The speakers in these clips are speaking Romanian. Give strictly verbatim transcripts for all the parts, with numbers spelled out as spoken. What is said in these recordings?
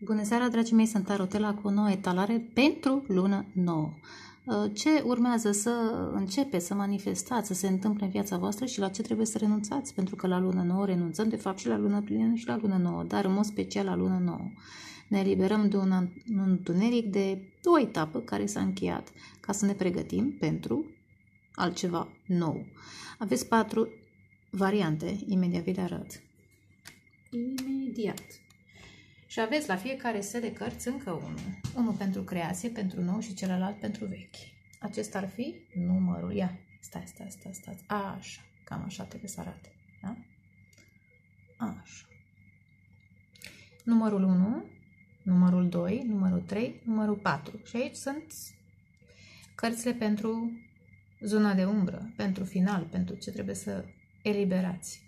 Bună seara, dragii mei, sunt Tarotela cu o nouă etalare pentru lună nouă. Ce urmează să începeți, să manifestați, să se întâmple în viața voastră și la ce trebuie să renunțați, pentru că la lună nouă renunțăm, de fapt, și la lună plină și la lună nouă, dar în mod special la lună nouă. Ne eliberăm de un întuneric, de o etapă care s-a încheiat, ca să ne pregătim pentru altceva nou. Aveți patru variante, imediat vi le arăt. Imediat. Și aveți la fiecare set de cărți încă unul. Unul pentru creație, pentru nou și celălalt pentru vechi. Acesta ar fi numărul. Ia, stai, stai, stai, stai. Așa, cam așa trebuie să arate. Da? Așa. Numărul unu, numărul doi, numărul trei, numărul patru. Și aici sunt cărțile pentru zona de umbră, pentru final, pentru ce trebuie să eliberați.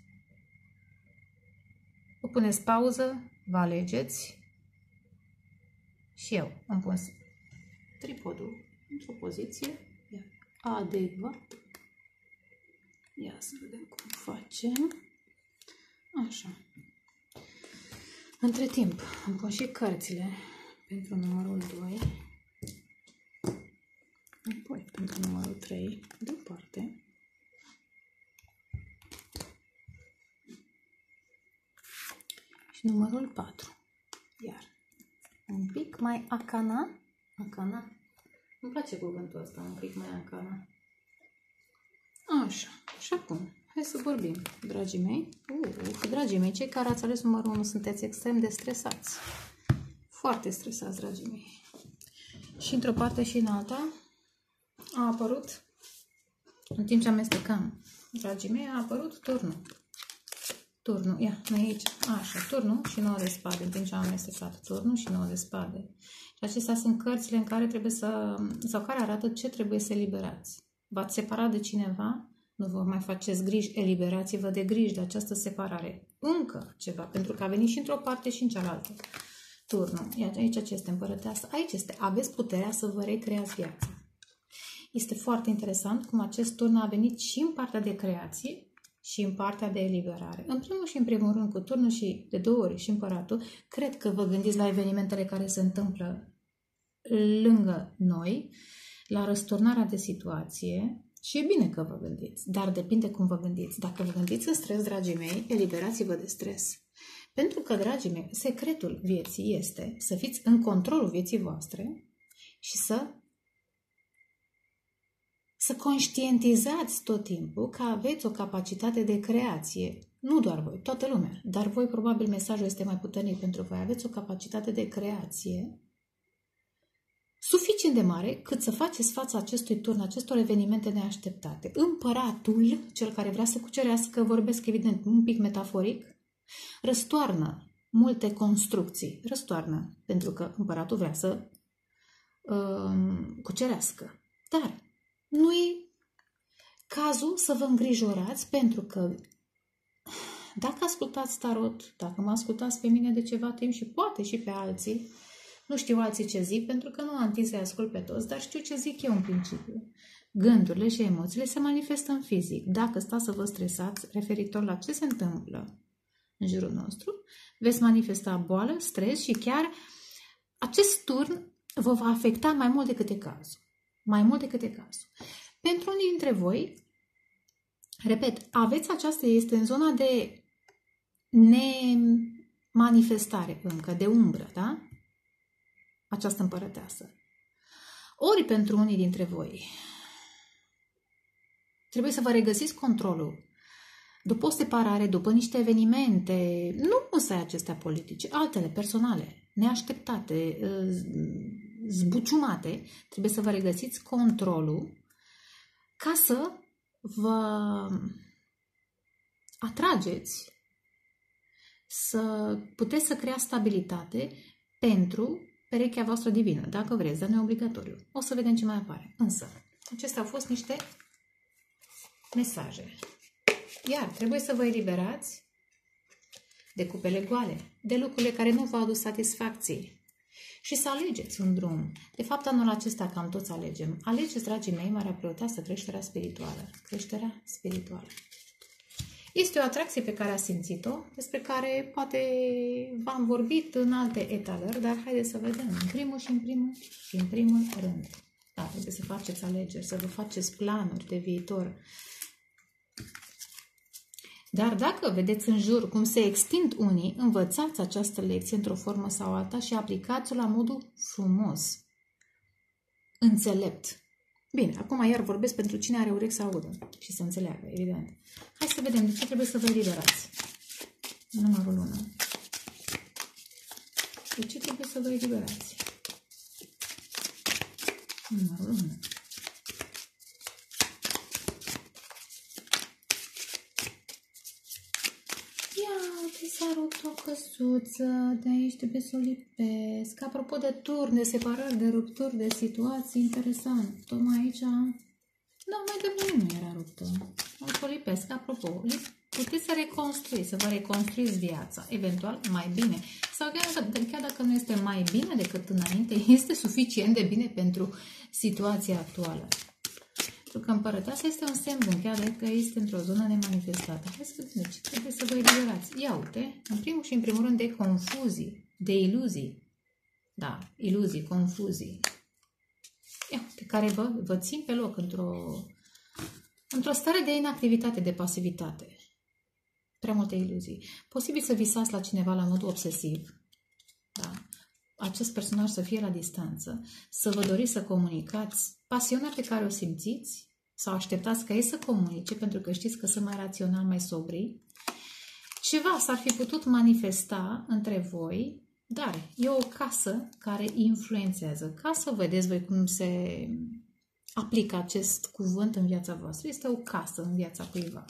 Vă puneți pauză, vă alegeți și eu îmi pun tripodul într-o poziție adecvată. Ia să vedem cum facem. Așa. Între timp îmi pun și cărțile pentru numărul doi, apoi pentru numărul trei deoparte. Numărul patru. Iar un pic mai acana. Acana. Îmi place cuvântul ăsta, un pic mai acana. Așa. Și acum, hai să vorbim, dragii mei. Uh, dragii mei, cei care ați ales numărul unu sunteți extrem de stresați. Foarte stresați, dragii mei. Și într-o parte și în alta a apărut, în timp ce amestecam, dragii mei, a apărut turnul. Turnul, ia, noi aici, așa, turnul și nouă de spade, în timp ce am amestecat turnul și nouă de spade. Și acestea sunt cărțile în care trebuie să, sau care arată ce trebuie să eliberați. V-ați separat de cineva, nu vă mai faceți griji, eliberați-vă de griji de această separare. Încă ceva, pentru că a venit și într-o parte și în cealaltă. Turnul, iată, aici ce este împărăteasă, aici este, aveți puterea să vă recreați viața. Este foarte interesant cum acest turn a venit și în partea de creație, și în partea de eliberare. În primul și în primul rând, cu turnul și de două ori și împăratul, cred că vă gândiți la evenimentele care se întâmplă lângă noi, la răsturnarea de situație și e bine că vă gândiți, dar depinde cum vă gândiți. Dacă vă gândiți în stres, dragii mei, eliberați-vă de stres. Pentru că, dragii mei, secretul vieții este să fiți în controlul vieții voastre și să Să conștientizați tot timpul că aveți o capacitate de creație. Nu doar voi, toată lumea. Dar voi, probabil, mesajul este mai puternic pentru voi. Aveți o capacitate de creație suficient de mare cât să faceți fața acestui turn, acestor evenimente neașteptate. Împăratul, cel care vrea să cucerească, vorbesc evident un pic metaforic, răstoarnă multe construcții. Răstoarnă, pentru că împăratul vrea să uh, cucerească. Dar nu e cazul să vă îngrijorați, pentru că dacă ascultați tarot, dacă mă ascultați pe mine de ceva timp și poate și pe alții, nu știu alții ce zic, pentru că nu am timp să-i ascult pe toți, dar știu ce zic eu în principiu. Gândurile și emoțiile se manifestă în fizic. Dacă stați să vă stresați referitor la ce se întâmplă în jurul nostru, veți manifesta boală, stres și chiar acest turn vă va afecta mai mult decât e cazul. Mai mult decât e cazul. Pentru unii dintre voi, repet, aveți aceasta, este în zona de nemanifestare încă, de umbră, da? Această împărăteasă. Ori pentru unii dintre voi, trebuie să vă regăsiți controlul. După o separare, după niște evenimente, nu însă acestea politice, altele, personale, neașteptate, zbuciumate, trebuie să vă regăsiți controlul ca să vă atrageți, să puteți să creați stabilitate pentru perechea voastră divină, dacă vreți, dar nu e obligatoriu. O să vedem ce mai apare. Însă, acestea au fost niște mesaje. Iar trebuie să vă eliberați de cupele goale, de lucrurile care nu v-au adus satisfacție. Și să alegeți un drum. De fapt, anul acesta cam toți alegem. Alegeți, dragii mei, Marea Preoteasă, creșterea spirituală. Creșterea spirituală. Este o atracție pe care a simțit-o, despre care poate v-am vorbit în alte etalări, dar haideți să vedem. În primul și în primul și în primul rând. Da, trebuie să faceți alegeri, să vă faceți planuri de viitor. Dar dacă vedeți în jur cum se extind unii, învățați această lecție într-o formă sau alta și aplicați-o la modul frumos, înțelept. Bine, acum iar vorbesc pentru cine are urechi să audă și să înțeleagă, evident. Hai să vedem de ce trebuie să vă eliberați. Numărul unu. De ce trebuie să vă eliberați? Numărul unu. S-a rupt o căsuță, de aici trebuie să o lipesc. Apropo de turn, de separări, de rupturi, de situații, interesant. Tocmai aici, da, mai de nu era ruptă. O să o lipesc. Apropo, puteți să reconstruiți, să vă reconstruiți viața, eventual mai bine. Sau chiar, chiar dacă nu este mai bine decât înainte, este suficient de bine pentru situația actuală. Pentru că împărăteasa este un semn bun, chiar dacă este într-o zonă nemanifestată. Hai să vedem de ce trebuie să vă eliberați. Ia uite, în primul și în primul rând de confuzii, de iluzii. Da, iluzii, confuzii. Ia uite, care vă, vă țin pe loc într-o într-o stare de inactivitate, de pasivitate. Prea multe iluzii. Posibil să visați la cineva la modul obsesiv. Da. Acest personaj să fie la distanță, să vă doriți să comunicați pasiunea pe care o simțiți sau așteptați ca ei să comunice, pentru că știți că sunt mai rațional, mai sobri. Ceva s-ar fi putut manifesta între voi, dar e o casă care influențează. Ca să vedeți voi cum se aplică acest cuvânt în viața voastră. Este o casă în viața cuiva.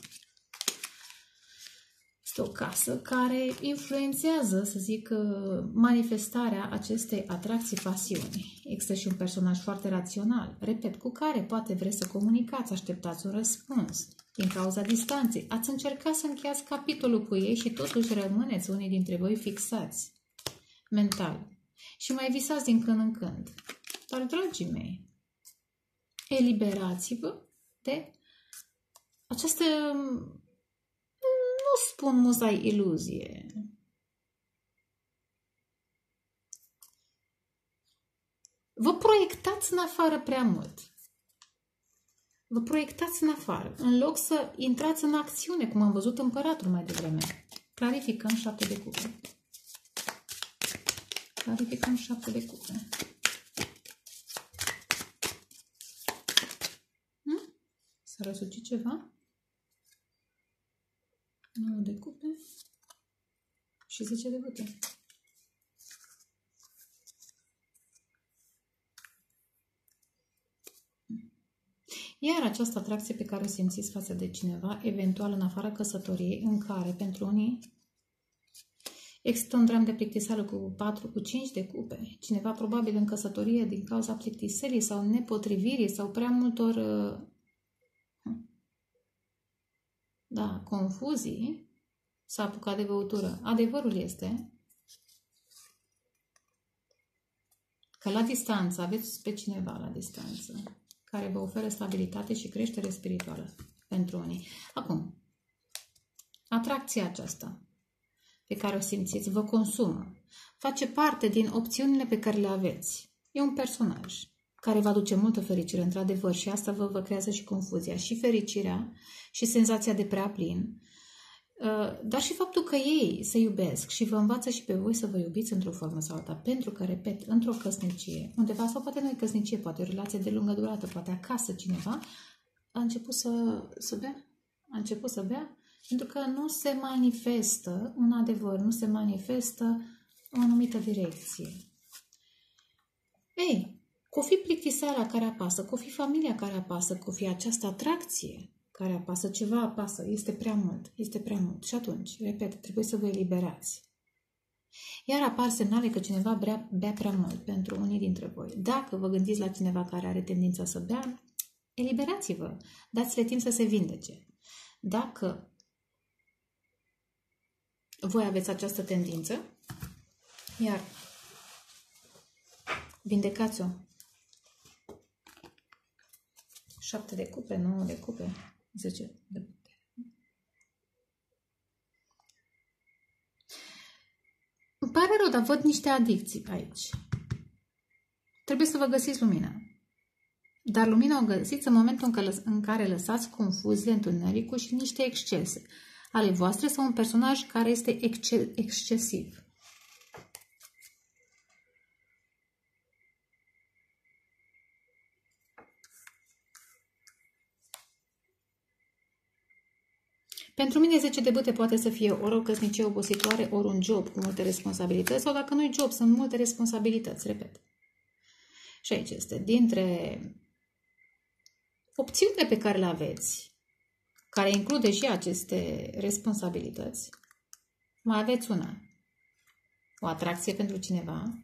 Este o casă care influențează, să zic, manifestarea acestei atracții, pasiuni. Există și un personaj foarte rațional, repet, cu care poate vreți să comunicați, așteptați un răspuns. Din cauza distanței, ați încercat să încheiați capitolul cu ei și totuși rămâneți unii dintre voi fixați mental. Și mai visați din când în când. Dar, dragii mei, eliberați-vă de această... Nu spun muzai iluzie. Vă proiectați în afară prea mult. Vă proiectați în afară, în loc să intrați în acțiune, cum am văzut împăratul mai devreme. Clarificăm șapte de cupe. Clarificăm șapte de cupe. Hm? S-a răsucit ceva? nouă de cupe și zece de bătăi. Iar această atracție pe care o simțiți față de cineva, eventual în afara căsătoriei, în care pentru unii există un dram de plictiseală cu patru, cu cinci de cupe. Cineva probabil în căsătorie din cauza plictiselii sau nepotrivirii sau prea multor da, confuzii s-a apucat de băutură. Adevărul este că la distanță aveți pe cineva la distanță care vă oferă stabilitate și creștere spirituală pentru unii. Acum, atracția aceasta pe care o simțiți vă consumă. Face parte din opțiunile pe care le aveți. E un personaj care vă aduce multă fericire, într-adevăr, și asta vă, vă creează și confuzia, și fericirea, și senzația de prea plin, dar și faptul că ei se iubesc și vă învață și pe voi să vă iubiți într-o formă sau alta, pentru că, repet, într-o căsnicie, undeva, sau poate nu e căsnicie, poate o relație de lungă durată, poate acasă cineva, a început să, să bea, a început să bea, pentru că nu se manifestă un adevăr, nu se manifestă o anumită direcție. Ei, că o fi plictiseala care apasă, că o fi familia care apasă, că o fi această atracție care apasă, ceva apasă, este prea mult, este prea mult. Și atunci, repet, trebuie să vă eliberați. Iar apar semnale că cineva bea, bea prea mult pentru unii dintre voi. Dacă vă gândiți la cineva care are tendința să bea, eliberați-vă, dați-le timp să se vindece. Dacă voi aveți această tendință, iar vindecați-o. șapte de cupe, nouă de cupe, zece de cupe. dar văd niște adicții aici. Trebuie să vă găsiți lumina. Dar lumina o găsiți în momentul în care lăsați confuzie, întunericul și niște excese ale voastre sau un personaj care este exce excesiv. Pentru mine zece de bâte poate să fie ori o căsnicie obositoare, ori un job cu multe responsabilități, sau dacă nu-i job, sunt multe responsabilități, repet. Și aici este, dintre opțiunile pe care le aveți, care include și aceste responsabilități, mai aveți una. O atracție pentru cineva.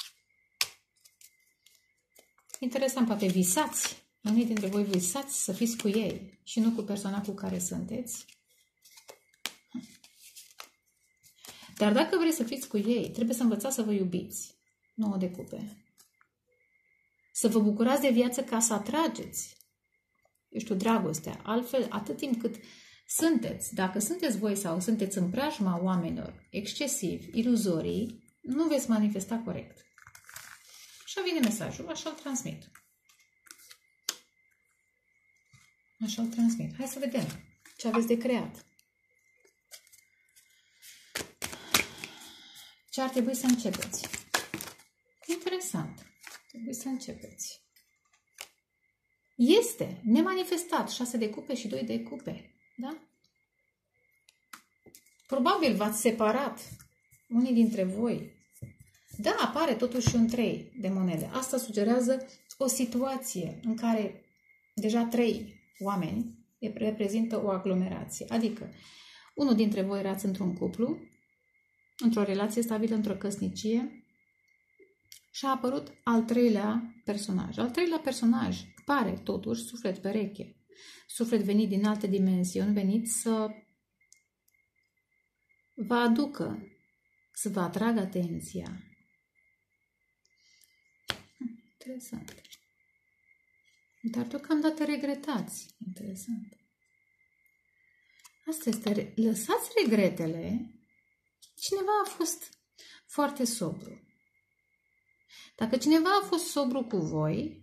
Interesant, poate visați. Unii dintre voi visați să fiți cu ei și nu cu persoana cu care sunteți. Dar dacă vreți să fiți cu ei, trebuie să învățați să vă iubiți. Nouă de cupe. Să vă bucurați de viață ca să atrageți. Eu știu, dragostea. Altfel, atât timp cât sunteți, dacă sunteți voi sau sunteți în preajma oamenilor excesivi, iluzorii, nu veți manifesta corect. Așa vine mesajul, așa îl transmit. Așa îl transmit. Hai să vedem ce aveți de creat. Ce ar trebui să începeți? Interesant. Trebuie să începeți. Este nemanifestat șase de cupe și doi de cupe. Da? Probabil v-ați separat unii dintre voi. Da, apare totuși un trei de monede. Asta sugerează o situație în care deja trei oameni reprezintă o aglomerație. Adică, unul dintre voi erați într-un cuplu, într-o relație stabilă, într-o căsnicie și a apărut al treilea personaj. Al treilea personaj pare totuși suflet pereche. Suflet venit din alte dimensiuni, venit să vă aducă, să vă atragă atenția. Interesant. Dar deocamdată regretați. Interesant. Asta este. Lăsați regretele. Cineva a fost foarte sobru. Dacă cineva a fost sobru cu voi,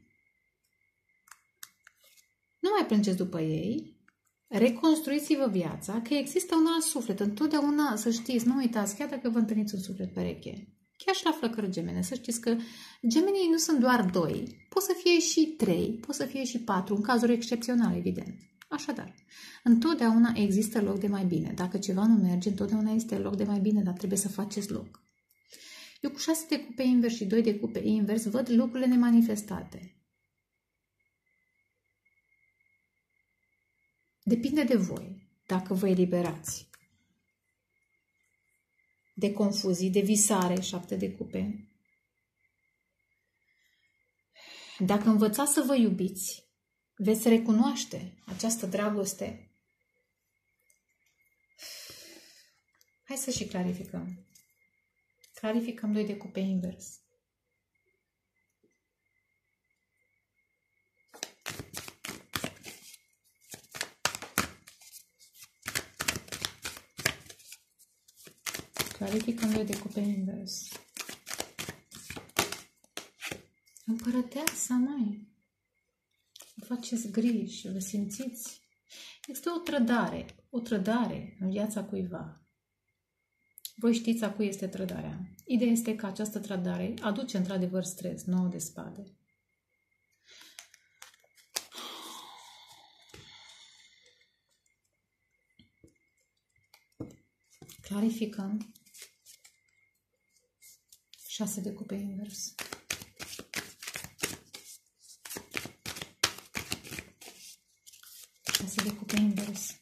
nu mai plângeți după ei, reconstruiți-vă viața, că există un alt suflet. Întotdeauna, să știți, nu uitați, chiar dacă vă întâlniți un suflet pereche, chiar și la flăcări gemene, să știți că gemenii nu sunt doar doi, pot să fie și trei, pot să fie și patru, în cazuri excepționale, evident. Așadar, întotdeauna există loc de mai bine. Dacă ceva nu merge, întotdeauna este loc de mai bine, dar trebuie să faceți loc. Eu cu șase de cupe invers și doi de cupe invers văd lucrurile nemanifestate. Depinde de voi, dacă vă eliberați de confuzii, de visare, șapte de cupe. Dacă învățați să vă iubiți, veți recunoaște această dragoste. Hai să și clarificăm. Clarificăm doi de cupe invers. Clarificăm doi de cupe invers. Împărăteasa, mai. Vă faceți griji, vă simțiți. Este o trădare, o trădare în viața cuiva. Voi știți a cui este trădarea. Ideea este că această trădare aduce într-adevăr stres, nouă de spade. Clarificăm. șase de cupe invers. șase de cupe invers.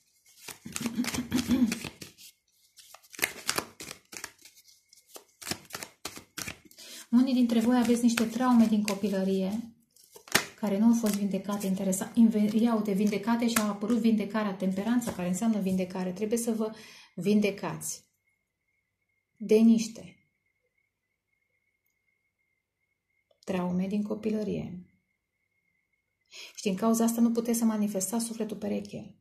Unii dintre voi aveți niște traume din copilărie care nu au fost vindecate, interesant. Iau de vindecate și a apărut vindecarea, temperanța, care înseamnă vindecare. Trebuie să vă vindecați de niște traume din copilărie. Și din cauza asta nu puteți să manifestați sufletul pereche.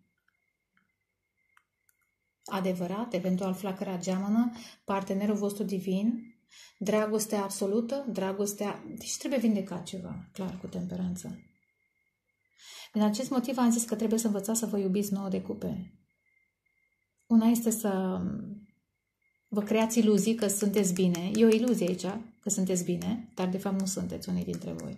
Adevărat, eventual flacăra geamănă, partenerul vostru divin Dragostea absolută, dragostea... Deci trebuie vindecat ceva, clar, cu temperanță. Din acest motiv am zis că trebuie să învățați să vă iubiți nouă de cupe. Una este să vă creați iluzii că sunteți bine. E o iluzie aici, că sunteți bine, dar de fapt nu sunteți unii dintre voi.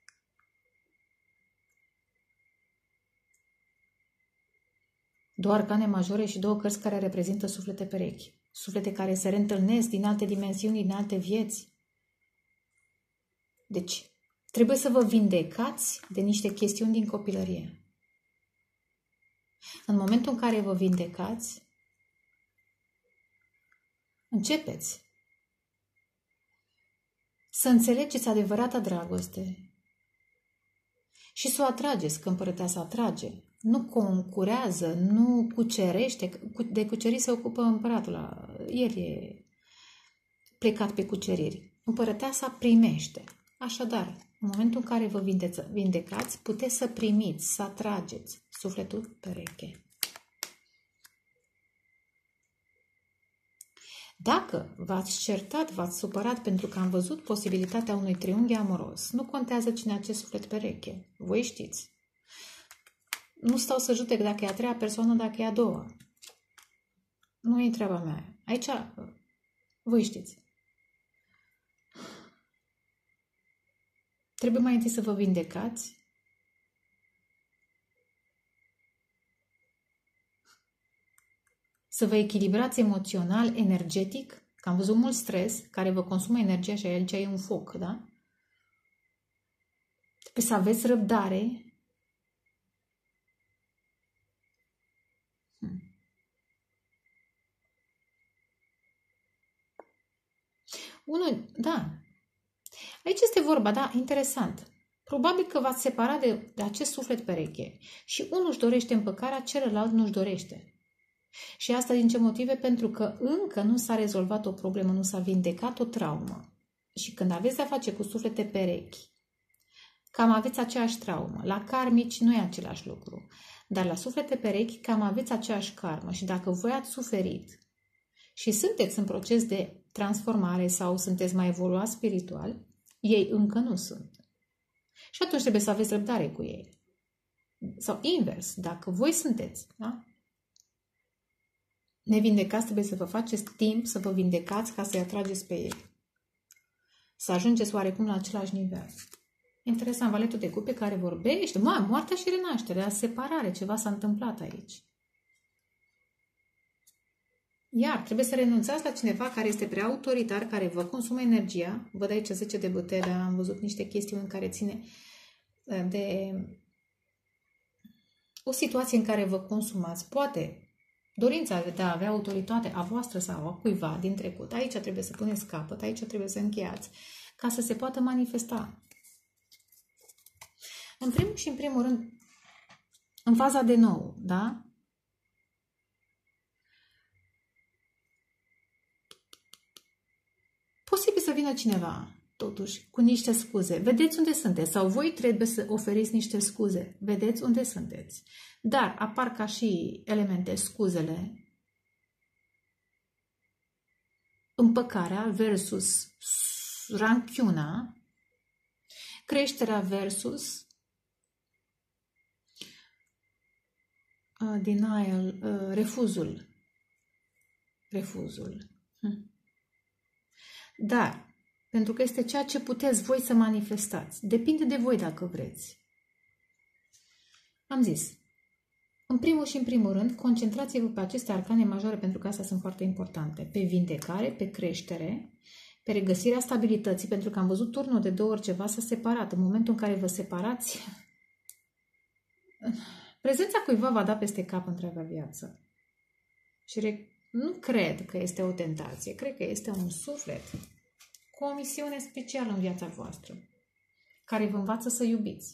Două arcane majore și două cărți care reprezintă suflete perechi. Suflete care se reîntâlnesc din alte dimensiuni, din alte vieți. Deci, trebuie să vă vindecați de niște chestiuni din copilărie. În momentul în care vă vindecați, începeți să înțelegeți adevărata dragoste și să o atrageți, că împărăteasa atrage. Nu concurează, nu cucerește. De cucerit se ocupă împăratul. El e plecat pe cuceriri. Împărăteasa primește. Așadar, în momentul în care vă vindecați, puteți să primiți, să atrageți sufletul pereche. Dacă v-ați certat, v-ați supărat pentru că am văzut posibilitatea unui triunghi amoros, nu contează cine acest suflet pereche. Voi știți. Nu stau să judec dacă e a treia persoană, dacă e a doua. Nu e treaba mea. Aici, voi știți. Trebuie mai întâi să vă vindecați. Să vă echilibrați emoțional, energetic, că am văzut mult stres care vă consumă energia și aici e un foc, da? Trebuie să aveți răbdare. Hmm. Unul, da. Aici este vorba, da, interesant. Probabil că v-ați separat de, de acest suflet pereche și unul își dorește împăcarea, celălalt nu își dorește. Și asta din ce motive? Pentru că încă nu s-a rezolvat o problemă, nu s-a vindecat o traumă. Și când aveți de-a face cu suflete perechi, cam aveți aceeași traumă. La karmici nu e același lucru. Dar la suflete perechi cam aveți aceeași karmă. Și dacă voi ați suferit și sunteți în proces de transformare sau sunteți mai evoluați spiritual, ei încă nu sunt. Și atunci trebuie să aveți răbdare cu ei. Sau invers, dacă voi sunteți, da? Nevindecați, trebuie să vă faceți timp să vă vindecați ca să-i atrageți pe ei. Să ajungeți oarecum la același nivel. Interesant, valetul de cupe care vorbește, mă, moartea și renașterea, separare, ceva s-a întâmplat aici. Iar trebuie să renunțați la cineva care este prea autoritar, care vă consumă energia. Văd aici zece de bătăi, dar am văzut niște chestiuni în care ține de o situație în care vă consumați. Poate dorința de a avea autoritate a voastră sau a cuiva din trecut. Aici trebuie să puneți capăt, aici trebuie să încheiați, ca să se poată manifesta. În primul și în primul rând, în faza de nou, da? Posibil să vină cineva, totuși, cu niște scuze. Vedeți unde sunteți sau voi trebuie să oferiți niște scuze. Vedeți unde sunteți. Dar apar ca și elemente scuzele, împăcarea versus ranchiuna, creșterea versus uh, denial, uh, refuzul. Refuzul. Hm. Dar, pentru că este ceea ce puteți voi să manifestați. Depinde de voi dacă vreți. Am zis, în primul și în primul rând, concentrați-vă pe aceste arcane majore, pentru că astea sunt foarte importante. Pe vindecare, pe creștere, pe regăsirea stabilității, pentru că am văzut turnul de două ori ceva s-a separat. În momentul în care vă separați, prezența cuiva va da peste cap întreaga viață. Și nu cred că este o tentație, cred că este un suflet cu o misiune specială în viața voastră, care vă învață să iubiți.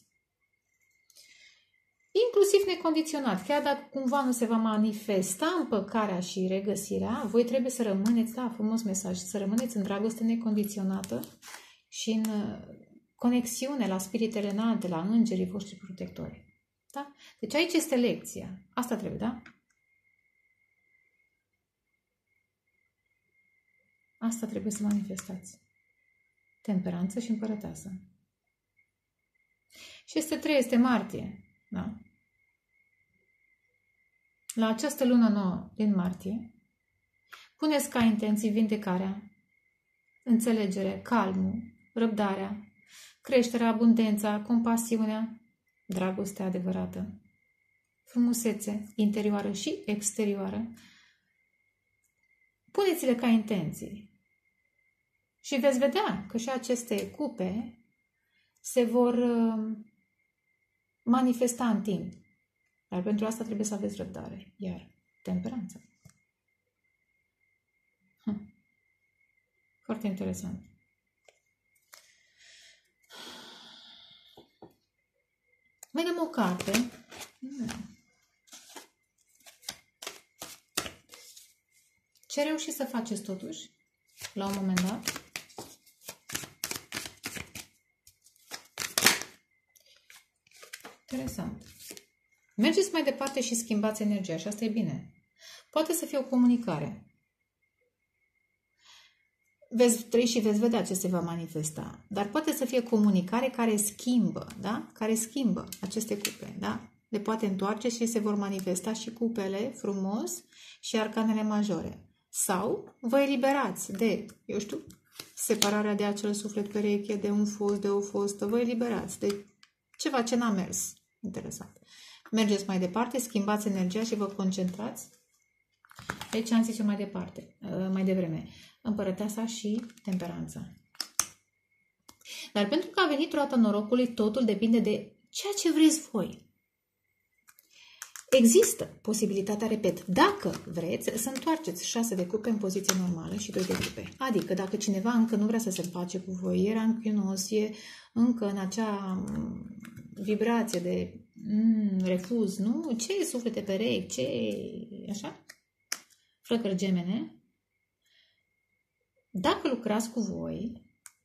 Inclusiv necondiționat. Chiar dacă cumva nu se va manifesta împăcarea și regăsirea, voi trebuie să rămâneți, da, frumos mesaj, să rămâneți în dragoste necondiționată și în conexiune la spiritele înalte, la îngerii voștri protectori. Da? Deci aici este lecția. Asta trebuie, da? Asta trebuie să manifestați. Temperanță și împărăteasă. Și este trei, este martie. Da? La această lună nouă din martie, puneți ca intenții vindecarea, înțelegerea, calmul, răbdarea, creșterea, abundența, compasiunea, dragostea adevărată, frumusețe interioară și exterioară. Puneți-le ca intenții și veți vedea că și aceste cupe se vor manifesta în timp. Dar pentru asta trebuie să aveți răbdare. Iar temperanța. Hm. Foarte interesant. Mai dăm o carte. Ce reușiți să faceți totuși la un moment dat? Interesant. Mergeți mai departe și schimbați energia și asta e bine. Poate să fie o comunicare. Veți trăi și veți vedea ce se va manifesta. Dar poate să fie comunicare care schimbă, da? Care schimbă aceste cupe, da? Le poate întoarce și se vor manifesta și cupele frumos și arcanele majore. Sau vă eliberați de, eu știu, separarea de acel suflet pereche, de un fost, de o fostă. Vă eliberați de ceva ce n-a mers. Interesant. Mergeți mai departe, schimbați energia și vă concentrați. Deci am zis eu mai departe, mai devreme. Împărăteasa și temperanța. Dar pentru că a venit roata norocului, totul depinde de ceea ce vreți voi. Există posibilitatea, repet, dacă vreți, să întoarceți șase de cupe în poziție normală și doi de cupe. Adică dacă cineva încă nu vrea să se împace cu voi, e ranchiunos, e încă în acea vibrație de mm, refuz, nu? Ce e suflete perechi? Ce e așa? Flăcări gemene. Dacă lucrați cu voi,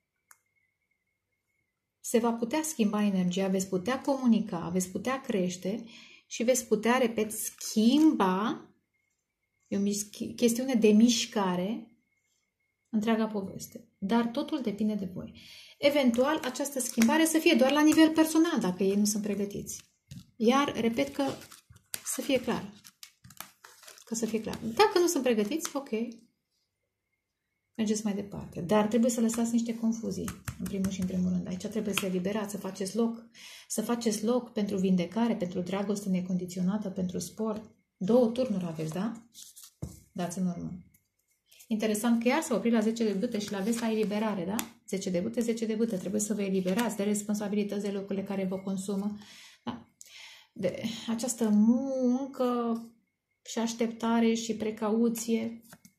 se va putea schimba energia, veți putea comunica, veți putea crește și veți putea, repet, schimba, e o chestiune de mișcare, întreaga poveste. Dar totul depinde de voi. Eventual, această schimbare să fie doar la nivel personal, dacă ei nu sunt pregătiți. Iar, repet că să fie clar. Că să fie clar. Dacă nu sunt pregătiți, ok. Mergeți mai departe. Dar trebuie să lăsați niște confuzii, în primul și în primul rând. Aici trebuie să eliberați, să faceți loc. Să faceți loc pentru vindecare, pentru dragoste necondiționată, pentru sport. Două turnuri aveți, da? Dați în urmă. Interesant că iar s-a oprit la zece de bâte și la aveți la eliberare, da? zece de bâte, zece de bâte. Trebuie să vă eliberați de responsabilități, de lucrurile care vă consumă. Da. De această muncă și așteptare și precauție.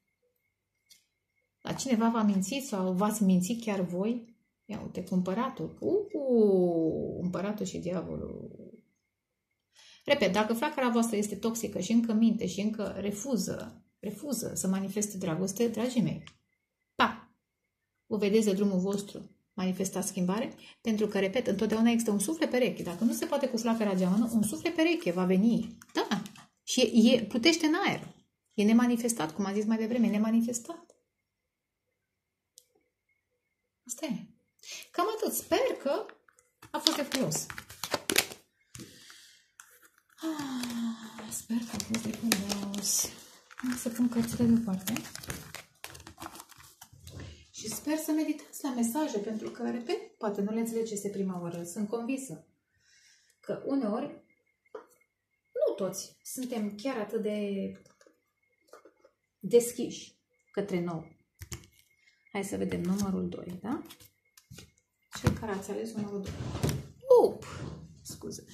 La cineva v-a mințit sau v-ați mințit chiar voi? Ia uite, cu împăratul. Uh, împăratul și diavolul. Repet, dacă flacăra voastră este toxică și încă minte și încă refuză, refuză să manifeste dragoste, dragii mei, pa! Vă vedeți de drumul vostru, manifestați schimbare, pentru că, repet, întotdeauna există un suflet pereche. Dacă nu se poate cu flacăra geamănă, un suflet pereche va veni. Da! Și e, e, plutește în aer. E nemanifestat, cum am zis mai devreme, e nemanifestat. Asta e. Cam atât. Sper că a fost de folos. Ah, sper că a fost de folos. Să pun cărțile deoparte. Și sper să meditați la mesaje, pentru că, repet, poate nu le înțelegeți de prima oară. Sunt convinsă că uneori, nu toți, suntem chiar atât de deschiși către nou. Hai să vedem numărul doi, da? Cel care ați ales numărul doi. Up! Scuze.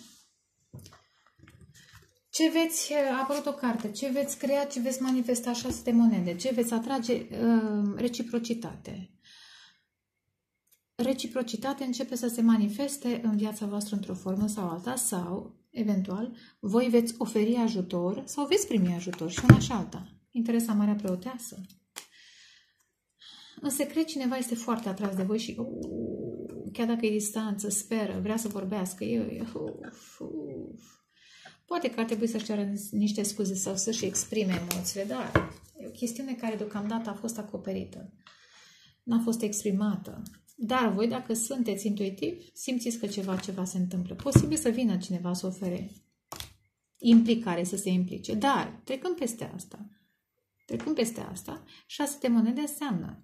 Ce veți, a apărut o carte, ce veți crea, ce veți manifesta, șase de monede, ce veți atrage, uh, reciprocitate. Reciprocitate începe să se manifeste în viața voastră într-o formă sau alta sau, eventual, voi veți oferi ajutor sau veți primi ajutor și una și alta. Interesa Marea Preoteasă. În secret, cineva este foarte atras de voi și uh, chiar dacă e distanță, speră, vrea să vorbească. Eu, uf, uf. Poate că ar trebui să-și ceară niște scuze sau să-și exprime emoțiile, dar e o chestiune care deocamdată a fost acoperită. n-a fost exprimată. Dar voi, dacă sunteți intuitiv, simțiți că ceva, ceva se întâmplă. Posibil să vină cineva să ofere implicare, să se implice. Dar, trecând peste asta, trecând peste asta, șase de monede înseamnă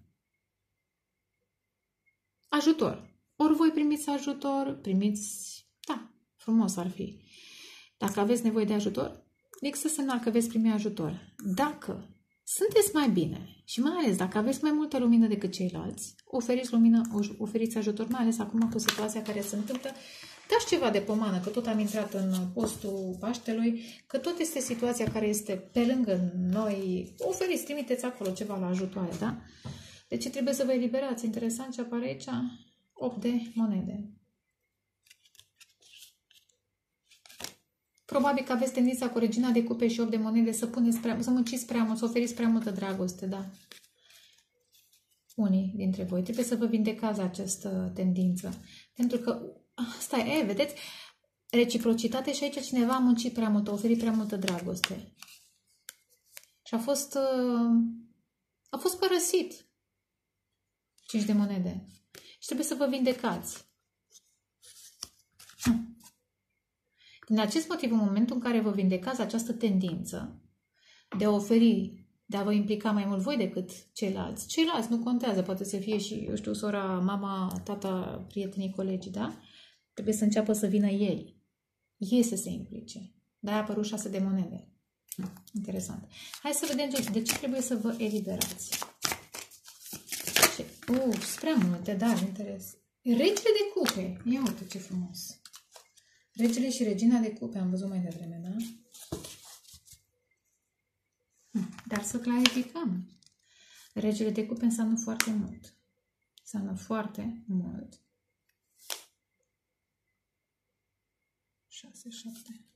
ajutor. Ori voi primiți ajutor, primiți, da, frumos ar fi. Dacă aveți nevoie de ajutor, există semnal că veți primi ajutor. Dacă sunteți mai bine și mai ales dacă aveți mai multă lumină decât ceilalți, oferiți lumină, oferiți ajutor, mai ales acum cu situația care se întâmplă. Dați ceva de pomană, că tot am intrat în postul Paștelui, că tot este situația care este pe lângă noi. Oferiți, trimiteți acolo ceva la ajutoare, da? Deci trebuie să vă eliberați. Interesant ce apare aici. opt de monede. Probabil că aveți tendința cu regina de cupe și opt de monede să puneți prea, să munciți prea mult, să oferiți prea multă dragoste, da? Unii dintre voi. Trebuie să vă vindecați această tendință. Pentru că, stai, e, vedeți, reciprocitate și aici cineva a muncit prea mult, a oferit prea multă dragoste. Și a fost, a fost părăsit. cinci de monede. Și trebuie să vă vindecați. Din acest motiv, în momentul în care vă vindecați această tendință de a oferi, de a vă implica mai mult voi decât ceilalți, ceilalți nu contează, poate să fie și, eu știu, sora, mama, tata, prietenii, colegii, da? Trebuie să înceapă să vină ei. Ei să se implice. De-aia a apărut șase de monede. Interesant. Hai să vedem de ce trebuie să vă eliberați. Uf, prea multe, da, interes. Regele de cupe. Ia uite ce frumos. Regele și regina de cupe, am văzut mai devreme, da? Dar să clarificăm. Regele de cupe înseamnă foarte mult. Înseamnă foarte mult. șase, șapte.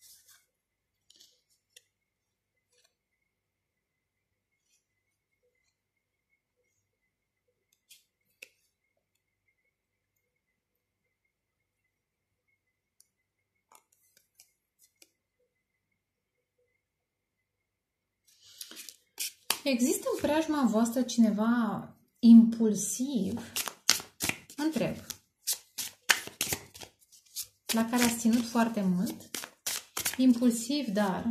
Există în preajma voastră cineva impulsiv? Întreb. La care ați ținut foarte mult? Impulsiv, dar...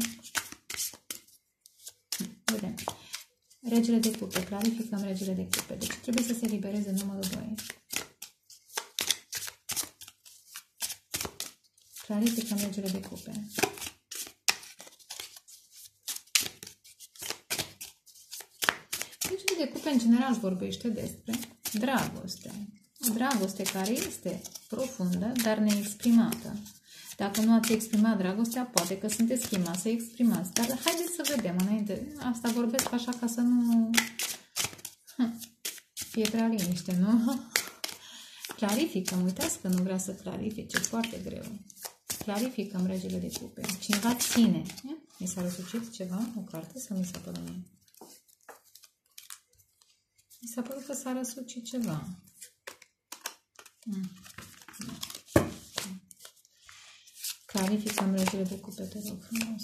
Vedem. Regele de cupe. Clarificăm regele de cupe. Deci trebuie să se elibereze numărul doi. Clarificăm regele de cupe. Regele de cupe în general vorbește despre dragoste. O dragoste care este profundă, dar neexprimată. Dacă nu ați exprimat dragostea, poate că sunteți chemați să exprimați. Dar haideți să vedem înainte. Asta vorbesc așa ca să nu fie prea liniște, nu? Clarificăm. Uitați că nu vrea să clarifice. Foarte greu. Clarificăm regele de cupe. Cineva ține. Mi s-a răsucit ceva? O carte sau mi s-a părut mie? Mi s-a părut că s-a răsucit ceva. Hmm. Clarificăm regele de cupe, te rog frumos.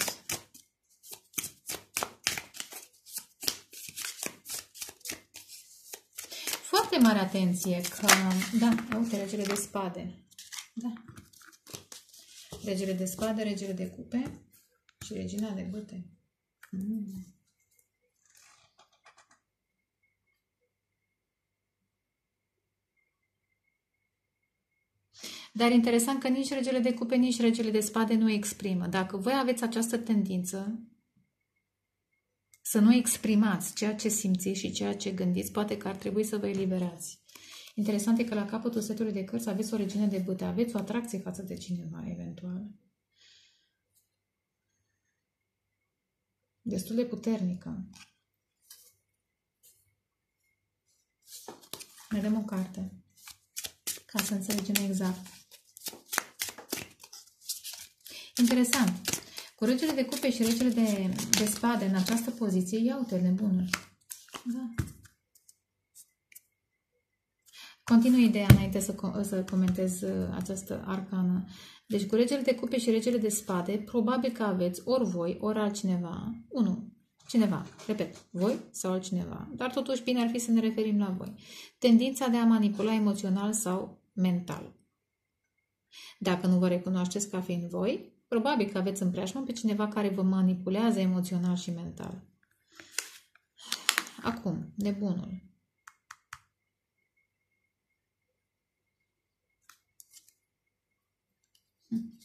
Foarte mare atenție că... Da, uite, regele de spade. Da. Regele de spade, regele de cupe și regina de bâte. Mm. Dar interesant că nici regele de cupe, nici regele de spade nu exprimă. Dacă voi aveți această tendință să nu exprimați ceea ce simțiți și ceea ce gândiți, poate că ar trebui să vă eliberați. Interesant e că la capătul setului de cărți aveți o regină de bâte, aveți o atracție față de cineva, eventual. Destul de puternică. Ne dăm o carte ca să înțelegem exact. Interesant. Cu regele de cupe și regele de, de spade în această poziție, ia uite, nebună. Da. Continui ideea înainte să, să comentez această arcană. Deci cu regele de cupe și regele de spade, probabil că aveți ori voi, ori altcineva. unu. Cineva. Repet, voi sau altcineva. Dar totuși bine ar fi să ne referim la voi. Tendința de a manipula emoțional sau mental. Dacă nu vă recunoașteți ca fiind voi, probabil că aveți în preajmă pe cineva care vă manipulează emoțional și mental. Acum, nebunul. Hm.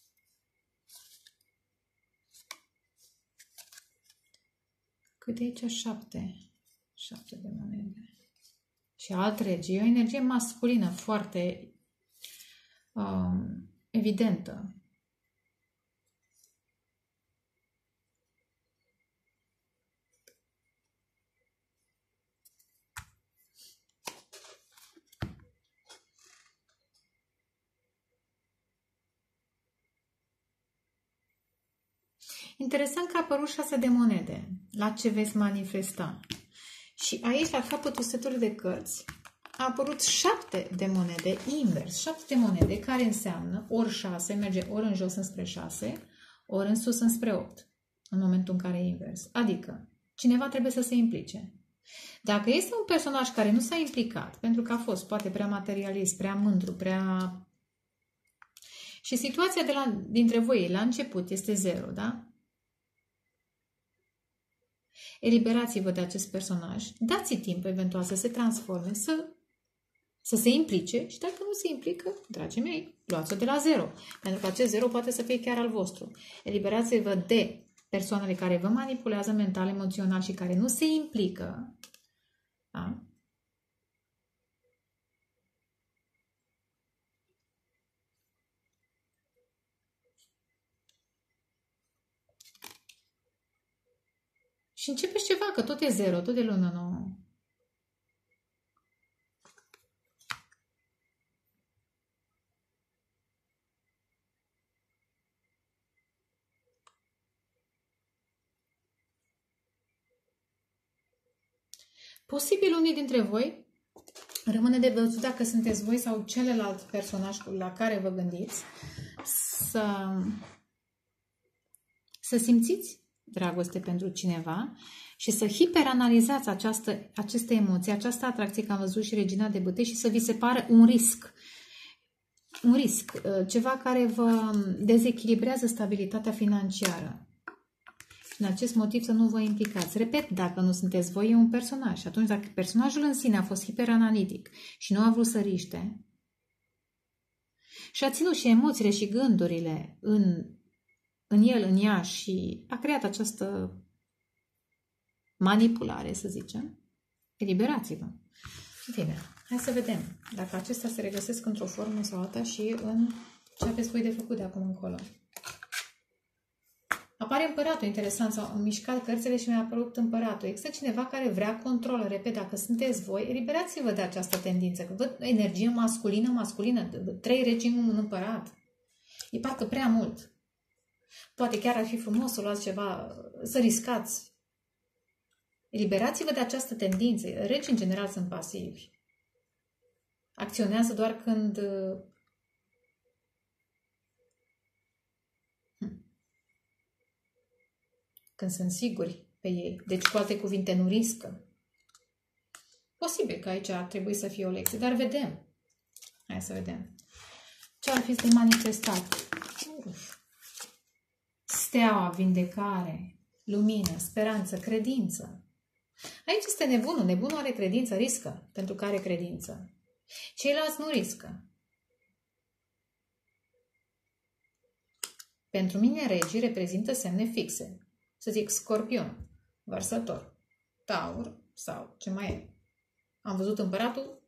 Cât e aici? Șapte. Șapte de monede. Și alt rege. E o energie masculină foarte um, evidentă. Interesant că a apărut șase de monede. La ce veți manifesta? Și aici, la capătul setului de cărți, a apărut șapte de monede invers. șapte de monede care înseamnă ori șase, merge ori în jos înspre șase, ori în sus înspre opt. În momentul în care e invers. Adică, cineva trebuie să se implice. Dacă este un personaj care nu s-a implicat, pentru că a fost poate prea materialist, prea mândru, prea... Și situația de la, dintre voi la început este zero, da? Eliberați-vă de acest personaj, dați-i timp eventual să se transforme, să, să se implice și dacă nu se implică, dragii mei, luați-o de la zero. Pentru că acest zero poate să fie chiar al vostru. Eliberați-vă de persoanele care vă manipulează mental, emoțional și care nu se implică. Da? Și începeți ceva, că tot e zero, tot e lună nouă. Posibil unii dintre voi, rămâne de văzut dacă sunteți voi sau celălalt personaj la care vă gândiți, să, să simțiți dragoste pentru cineva și să hiperanalizați această, aceste emoții, această atracție, că am văzut și Regina de Bâte, și să vi se pară un risc. Un risc, ceva care vă dezechilibrează stabilitatea financiară. Din acest motiv să nu vă implicați. Repet, dacă nu sunteți voi, e un personaj. Și atunci, dacă personajul în sine a fost hiperanalitic și nu a vrut să riște și a ținut și emoțiile și gândurile în, în el, în ea, și a creat această manipulare, să zicem, eliberați-vă. Bine, hai să vedem dacă acestea se regăsesc într-o formă sau alta și în ce aveți voi de făcut de acum încolo. Apare împăratul, interesant, s-au mișcat cărțile și mi-a apărut împăratul. Există cineva care vrea control. Repet, dacă sunteți voi, eliberați-vă de această tendință. Că văd energie masculină, masculină, trei regi în un împărat. E parcă prea mult. Poate chiar ar fi frumos să luați ceva, să riscați. Eliberați-vă de această tendință. Regi în general sunt pasivi. Acționează doar când... când sunt siguri pe ei. Deci, cu alte cuvinte, nu riscă. Posibil că aici ar trebui să fie o lecție, dar vedem. Hai să vedem. Ce ar fi de manifestat? Uf. Steaua, vindecare, lumină, speranță, credință. Aici este nebunul. Nebunul are credință, riscă, pentru că are credință. Ceilalți nu riscă. Pentru mine, regii reprezintă semne fixe. Să zic Scorpion, Vărsător, Taur sau ce mai e. Am văzut împăratul.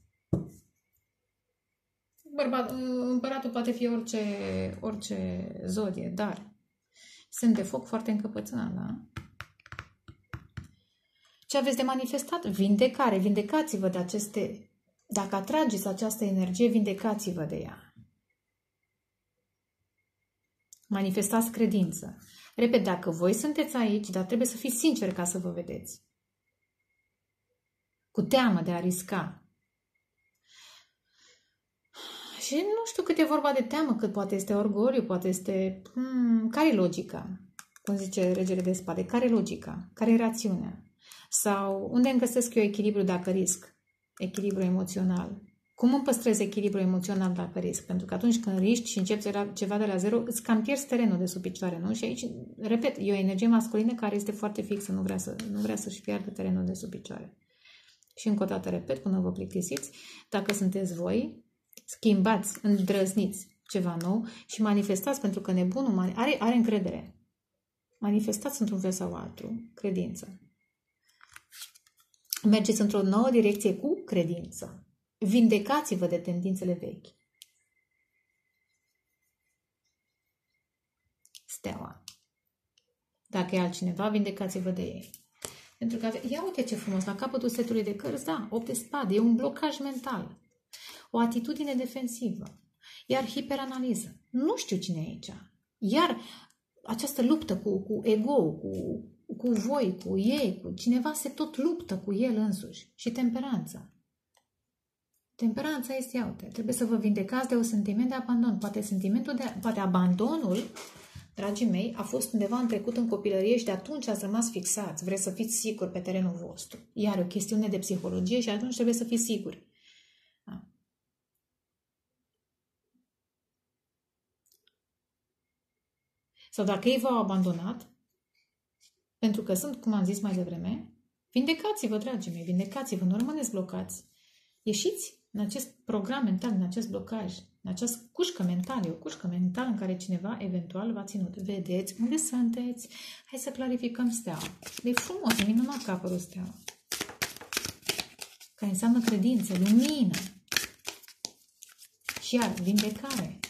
Bărbat, împăratul poate fi orice, orice zodie, dar semn de foc foarte încăpățânat, da? Ce aveți de manifestat? Vindecare. Vindecați-vă de aceste... Dacă atrageți această energie, vindecați-vă de ea. Manifestați credință. Repet, dacă voi sunteți aici, dar trebuie să fiți sinceri ca să vă vedeți. Cu teamă de a risca. Și nu știu cât e vorba de teamă, cât poate este orgoliu, poate este... Hmm, care e logica? cum zice regele de spade, care e logica? Care e rațiunea? Sau unde îmi găsesc eu echilibru dacă risc? Echilibru emoțional. Cum îmi păstrez echilibru emoțional dacă risc? Pentru că atunci când riști și începi ceva de la zero, îți cam pierzi terenul de sub picioare, nu? Și aici, repet, e o energie masculină care este foarte fixă, nu vrea, să, nu vrea să-și piardă terenul de sub picioare. Și încă o dată, repet, până vă plictisiți, dacă sunteți voi, schimbați, îndrăzniți ceva nou și manifestați, pentru că nebunul are, are încredere. Manifestați într-un fel sau altul credință. Mergeți într-o nouă direcție cu credință. Vindecați-vă de tendințele vechi. Steaua. Dacă e altcineva, vindecați-vă de ei. Pentru că, ia uite ce frumos, la capătul setului de cărți, da, opt de spade, e un blocaj mental. O atitudine defensivă. Iar hiperanaliză. Nu știu cine e aici. Iar această luptă cu, cu ego, cu, cu voi, cu ei, cu cineva se tot luptă cu el însuși. Și temperanța. Temperanța este, ia uite, trebuie să vă vindecați de un sentiment de abandon. Poate sentimentul de, poate abandonul, dragii mei, a fost undeva în trecut în copilărie și de atunci ați rămas fixați. Vreți să fiți siguri pe terenul vostru. Iar o chestiune de psihologie și atunci trebuie să fiți siguri. Da. Sau dacă ei v-au abandonat, pentru că sunt, cum am zis mai devreme, vindecați-vă, dragii mei, vindecați-vă, nu rămâneți blocați. Ieșiți în acest program mental, în acest blocaj, în această cușcă mentală, e o cușcă mentală în care cineva eventual v-a ținut. Vedeți unde sunteți? Hai să clarificăm steaua. E frumos, e minunat că a apărut steaua. Care înseamnă credință, lumină. Și iar, vindecare.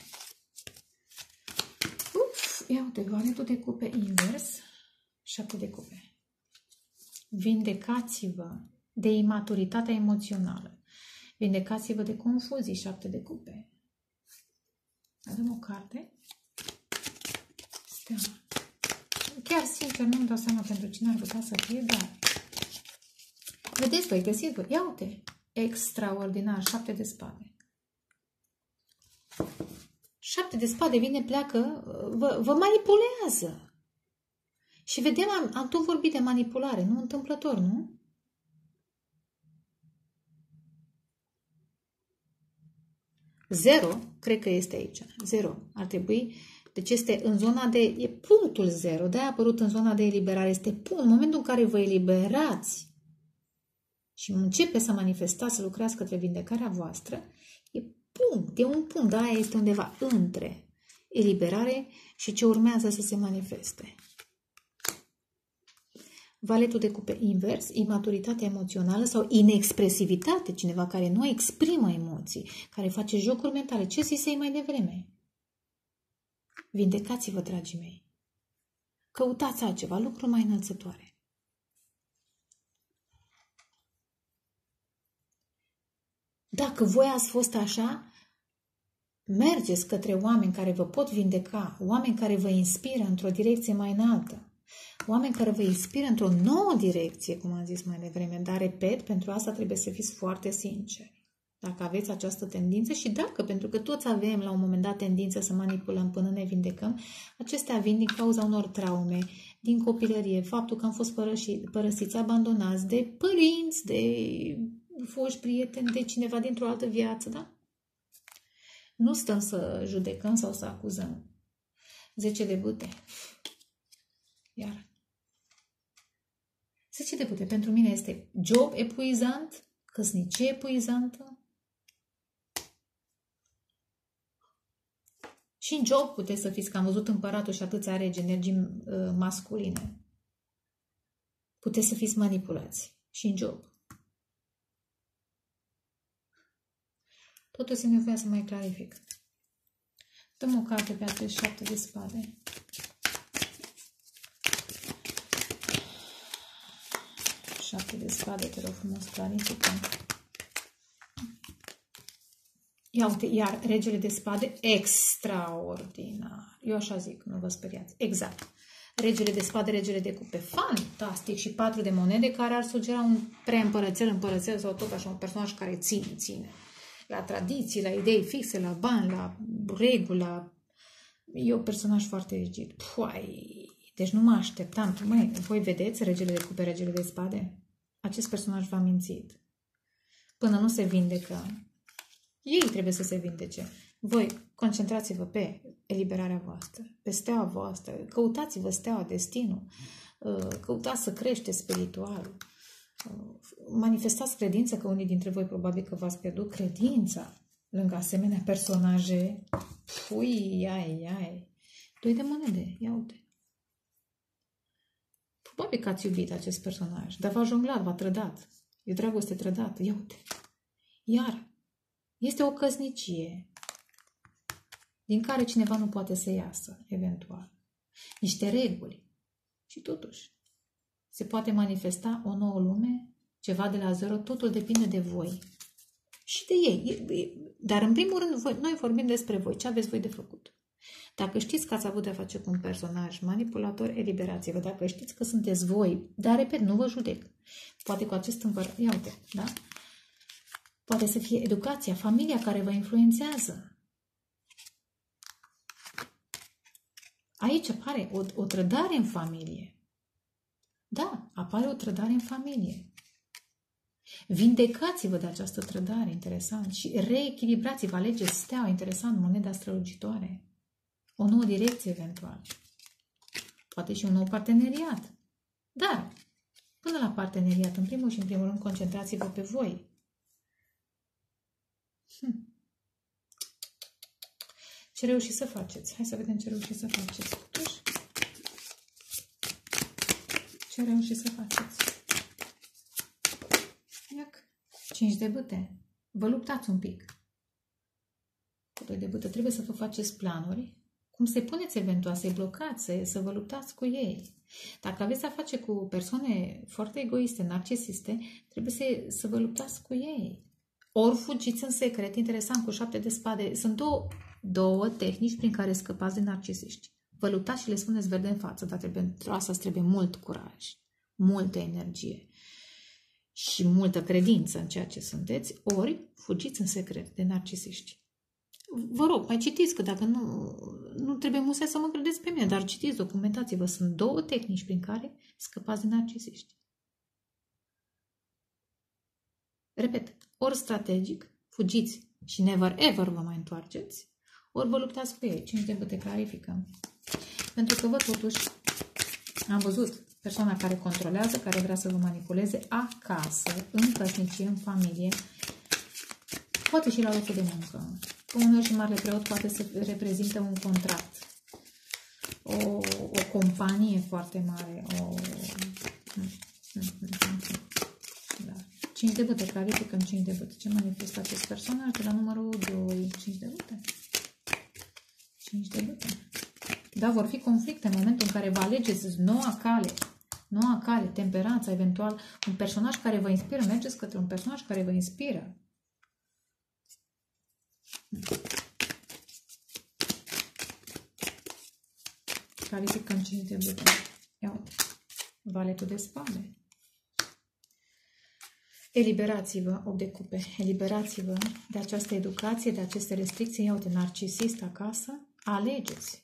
Uf, ia uite, varetul de cupe invers, șapte de cupe. Vindecați-vă de imaturitatea emoțională. Vindecați-vă de confuzii, șapte de cupe. Avem o carte. Steaua. Chiar, sincer, nu-mi dau seama pentru cine ar putea să fie, dar... Vedeți, voi găsiți-vă. Ia uite. Extraordinar. Șapte de spade. Șapte de spade vine, pleacă, vă, vă manipulează. Și vedem, am, am tot vorbit de manipulare, nu întâmplător, nu? Zero, cred că este aici. Zero. Ar trebui, deci este în zona de, e punctul zero. De-aia a apărut în zona de eliberare. Este punct. În momentul în care vă eliberați și începe să manifestați, să lucrați către vindecarea voastră, e punct. E un punct. De-aia este undeva între eliberare și ce urmează să se manifeste. Valetul de cupe invers, imaturitate emoțională sau inexpresivitate, cineva care nu exprimă emoții, care face jocuri mentale. Ce zisei mai devreme? Vindecați-vă, dragii mei. Căutați altceva, lucruri mai înălțătoare. Dacă voi ați fost așa, mergeți către oameni care vă pot vindeca, oameni care vă inspiră într-o direcție mai înaltă. Oameni care vă inspiră într-o nouă direcție, cum am zis mai devreme, dar, repet, pentru asta trebuie să fiți foarte sinceri. Dacă aveți această tendință și dacă, pentru că toți avem la un moment dat tendință să manipulăm până ne vindecăm, acestea vin din cauza unor traume, din copilărie, faptul că am fost părăși, părăsiți, abandonați de părinți, de foști prieteni, de cineva dintr-o altă viață, da? Nu stăm să judecăm sau să acuzăm. zece de bâte. Iar zece de bâte pentru mine este job epuizant, căsnicie epuizantă. Și în job puteți să fiți, că am văzut împăratul și atâția regi, energii uh, masculine. Puteți să fiți manipulați și în job. Totul simt nevoia să mai clarific. Dăm o carte pe acest șapte de spade. Șapte de spade, te rog frumos, clarifică. Ia uite, iar regele de spade, extraordinar. Eu așa zic, nu vă speriați. Exact. Regele de spade, regele de cupe, fantastic. Și patru de monede care ar sugera un preîmpărățel, împărățel sau tot așa, un personaj care ține, ține. La tradiții, la idei fixe, la bani, la reguli, la... E un personaj foarte rigid. Puai, Deci nu mă așteptam. Măi, voi vedeți regele de cupe, regele de spade? Acest personaj v-a mințit. Până nu se vindecă, ei trebuie să se vindece. Voi concentrați-vă pe eliberarea voastră, pe steaua voastră, căutați-vă steaua, destinul, căutați să creșteți spiritual, manifestați credință, că unii dintre voi probabil că v-ați pierdut credința lângă asemenea personaje. Pui, iai, iai. Doi de monede, ia uite. Probabil că ați iubit acest personaj, dar v-a jonglat, v-a trădat. E dragoste trădată, ia uite. Iar este o căsnicie din care cineva nu poate să iasă, eventual. Niște reguli. Și totuși, se poate manifesta o nouă lume, ceva de la zero, totul depinde de voi. Și de ei. Dar în primul rând, voi, noi vorbim despre voi, ce aveți voi de făcut. Dacă știți că ați avut de-a face cu un personaj manipulator, eliberați-vă. Dacă știți că sunteți voi, dar repet, nu vă judec. Poate cu acest împărat, ia uite, da? Poate să fie educația, familia care vă influențează. Aici apare o, o trădare în familie. Da, apare o trădare în familie. Vindecați-vă de această trădare, interesant, și reechilibrați-vă, alegeți steaua, interesant, moneda strălucitoare. O nouă direcție, eventual. Poate și un nou parteneriat. Dar, până la parteneriat, în primul și în primul rând, concentrați-vă pe voi. Hm. Ce reușiți să faceți? Hai să vedem ce reușiți să faceți. Totuși, ce reușiți să faceți? Iac. cinci de bâte. Vă luptați un pic. Cu doi de bâte trebuie să vă faceți planuri. Cum să-i puneți eventual, să-i blocați, să, să vă luptați cu ei. Dacă aveți a face cu persoane foarte egoiste, narcisiste, trebuie să, să vă luptați cu ei. Ori fugiți în secret, interesant, cu șapte de spade. Sunt două, două tehnici prin care scăpați de narcisiști. Vă luptați și le spuneți verde în față, dar trebuie, pentru asta îți trebuie mult curaj, multă energie și multă credință în ceea ce sunteți, ori fugiți în secret de narcisiști. Vă rog, mai citiți, că dacă nu, nu trebuie musai să mă credeți pe mine, dar citiți, documentați-vă. Sunt două tehnici prin care scăpați de narcisiști. Repet, ori strategic, fugiți și never ever vă mai întoarceți, ori vă luptați cu ei. cinci de bâte, clarificăm. Pentru că vă totuși am văzut persoana care controlează, care vrea să vă manipuleze acasă, în căsnicie, în familie, poate și la locul de muncă. Uneori și marele preot poate să reprezinte un contract, o, o companie foarte mare, o... Da. cinci de bâte, clarificăm cinci de bâte. Ce manifestă acest personaj de la numărul doi? cinci de bâte. cinci de bâte. Da, vor fi conflicte în momentul în care vă alegeți noua cale, noua cale, temperanța, eventual un personaj care vă inspiră, mergeți către un personaj care vă inspiră. Clarificăm cinci de bâte. Iau. Valetul de spade. Eliberați-vă, opt de cupe. Eliberați-vă de această educație, de aceste restricții. Ia uite, narcisist acasă. Alegeți.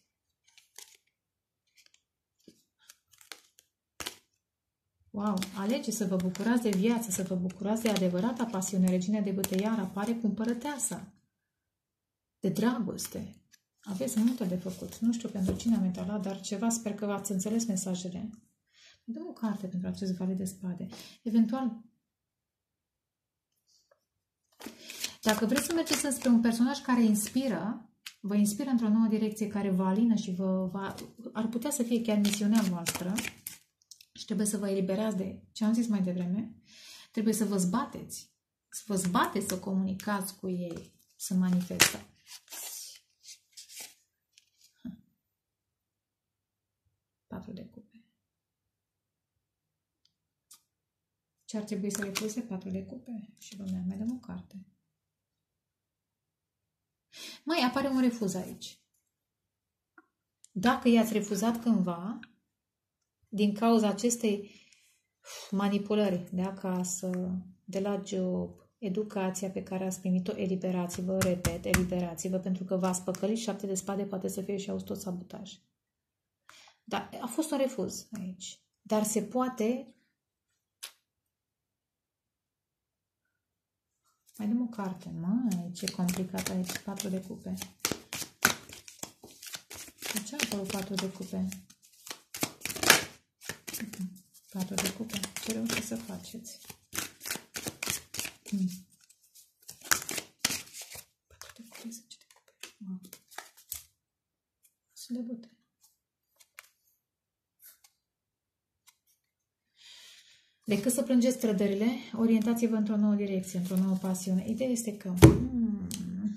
Wow, alegeți să vă bucurați de viață, să vă bucurați de adevărata pasiune. Regina de bâte iar apare cu împărăteasa. De dragoste. Aveți multe de făcut. Nu știu pentru cine am etalat, dar ceva, sper că v-ați înțeles mesajele. Dăm o carte pentru acest vale de spade. Eventual, dacă vreți să mergeți înspre un personaj care inspiră, vă inspiră într-o nouă direcție, care vă alină și vă, va, ar putea să fie chiar misiunea voastră și trebuie să vă eliberați de ce am zis mai devreme, trebuie să vă zbateți. Să vă zbateți, să comunicați cu ei, să manifestați. patru de cupe. Ce ar trebui să refuze? patru de cupe. Și vă mai dăm o carte. Mai apare un refuz aici. Dacă i-ați refuzat cândva, din cauza acestei manipulări de acasă, de la job, educația pe care ați primit-o, eliberați-vă, repet, eliberați-vă, pentru că v-ați păcălit. Șapte de spade poate să fie și autosabotaj. Dar a fost un refuz aici. Dar se poate... Mai dăm o carte. Mai, ce complicat aici. Patru de cupe. De ce a apărut patru de cupe? Patru de cupe. Ce reușiți să faceți? Hmm. Patru de cupe, zece de cupe. Wow. Sunt de bute. Decât să plângeți trădările, orientați-vă într-o nouă direcție, într-o nouă pasiune. Ideea este că... Hmm,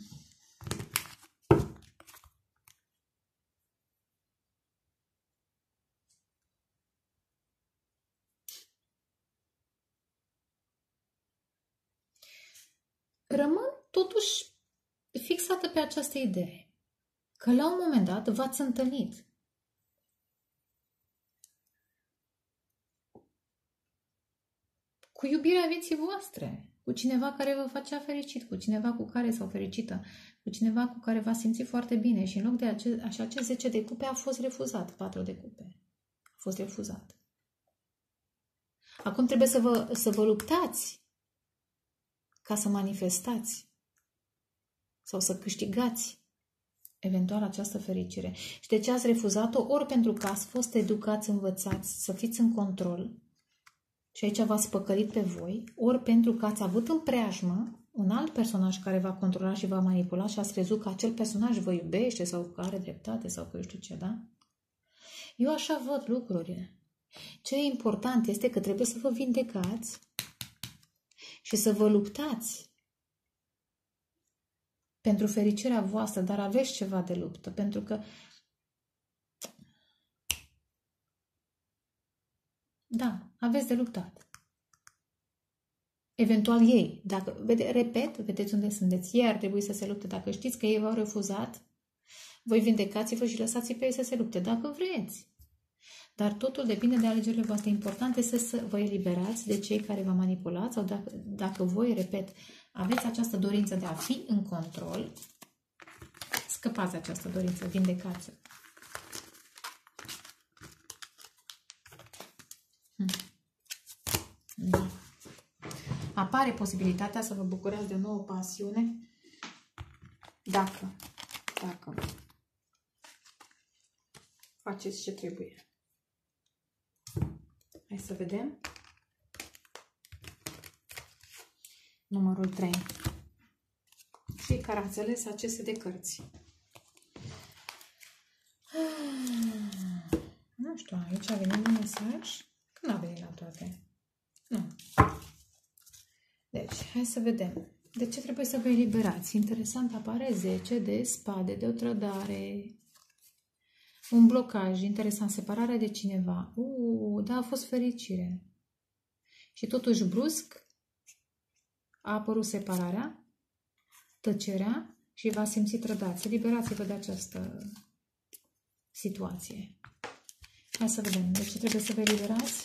rămân totuși fixată pe această idee. Că la un moment dat v-ați întâlnit. Cu iubirea vieții voastre, cu cineva care vă facea fericit, cu cineva cu care sau fericită, cu cineva cu care v-ați simțit foarte bine și în loc de ace așa acest zece de cupe a fost refuzat, patru de cupe. A fost refuzat. Acum trebuie să vă, să vă luptați ca să manifestați sau să câștigați eventual această fericire. Și de ce ați refuzat-o? Ori pentru că ați fost educați, învățați să fiți în control și aici v-ați păcălit pe voi, ori pentru că ați avut în preajmă un alt personaj care v-a controlat și v-a manipulat și ați crezut că acel personaj vă iubește sau că are dreptate sau că eu știu ce, da? Eu așa văd lucrurile. Ce e important este că trebuie să vă vindecați și să vă luptați pentru fericirea voastră, dar aveți ceva de luptă, pentru că da, aveți de luptat. Eventual ei, dacă, vede, repet, vedeți unde sunteți, ei ar trebui să se lupte. Dacă știți că ei v-au refuzat, voi vindecați-vă și lăsați pe ei să se lupte, dacă vreți. Dar totul depinde de alegerile voastre. Important este să vă eliberați de cei care vă manipulați sau dacă, dacă voi, repet, aveți această dorință de a fi în control, scăpați această dorință, vindecați-o. Hmm. Da. Apare posibilitatea să vă bucurați de o nouă pasiune dacă, dacă faceți ce trebuie. Hai să vedem. Numărul trei. Cei care ați ales aceste de cărți. Nu știu, aici a venit un mesaj. Când a venit la toate? Nu. Deci, hai să vedem. De ce trebuie să vă eliberați? Interesant, apare zece de spade, de o trădare. Un blocaj, interesant, separarea de cineva. Uuu, da, a fost fericire. Și totuși, brusc, a apărut separarea, tăcerea și v-ați simțit trădați. Eliberați-vă de această situație. Hai să vedem. De ce trebuie să vă eliberați?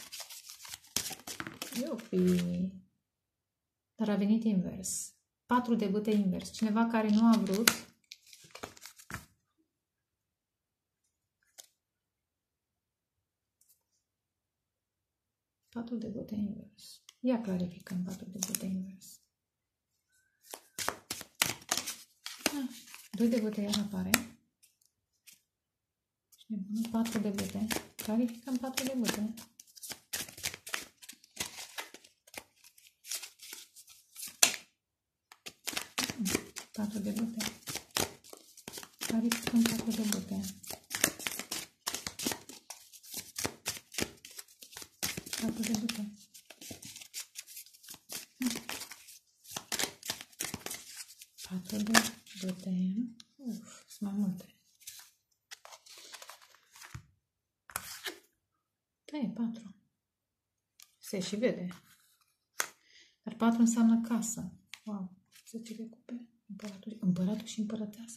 Iopi! Dar a venit invers. Patru de bâte invers. Cineva care nu a vrut patru de bâte invers. Ia clarificăm patru de bâte invers. Ah, doi de bâte iar apare. Și ne punem patru de bâte. Clarificăm patru de bâte. patru de bâte. Clarificăm patru de bâte. patru de bâte. patru de bâte. Uf, sunt mai multe. Da, e patru. Se și vede. Dar patru înseamnă casă. Wow. zece de cupe. Împăratul, împăratul și împărăteasă.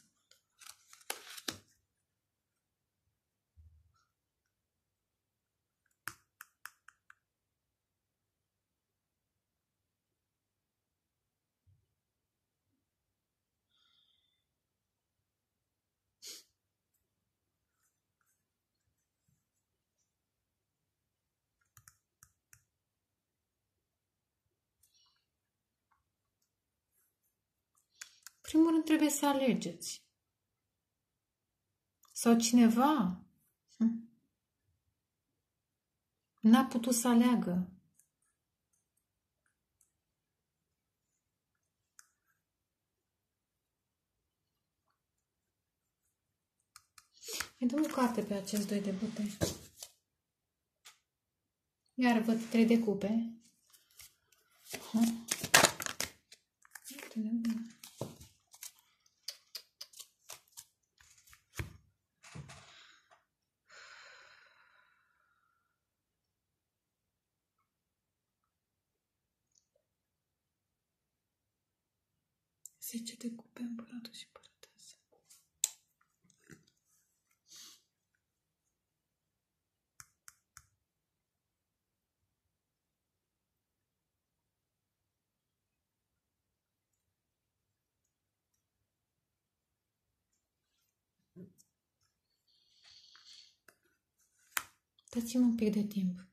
primul rând trebuie să alegeți. Sau cineva hm, n-a putut să aleagă. Îi dăm o carte pe acest doi de bute. Iar văd trei de cupe. Hm. zece de cupe, împăratul și împărăteasa. Dați-mi un pic de timp.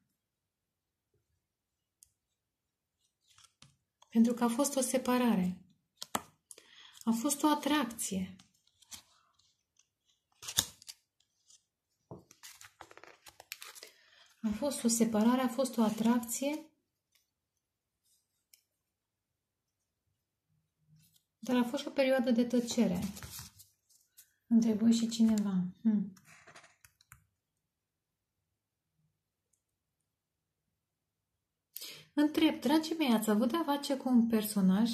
Pentru că a fost o separare. A fost o atracție. A fost o separare, a fost o atracție. Dar a fost și o perioadă de tăcere. Între voi și cineva. Hmm. Întreb, dragii mei, ați avut de-a face cu un personaj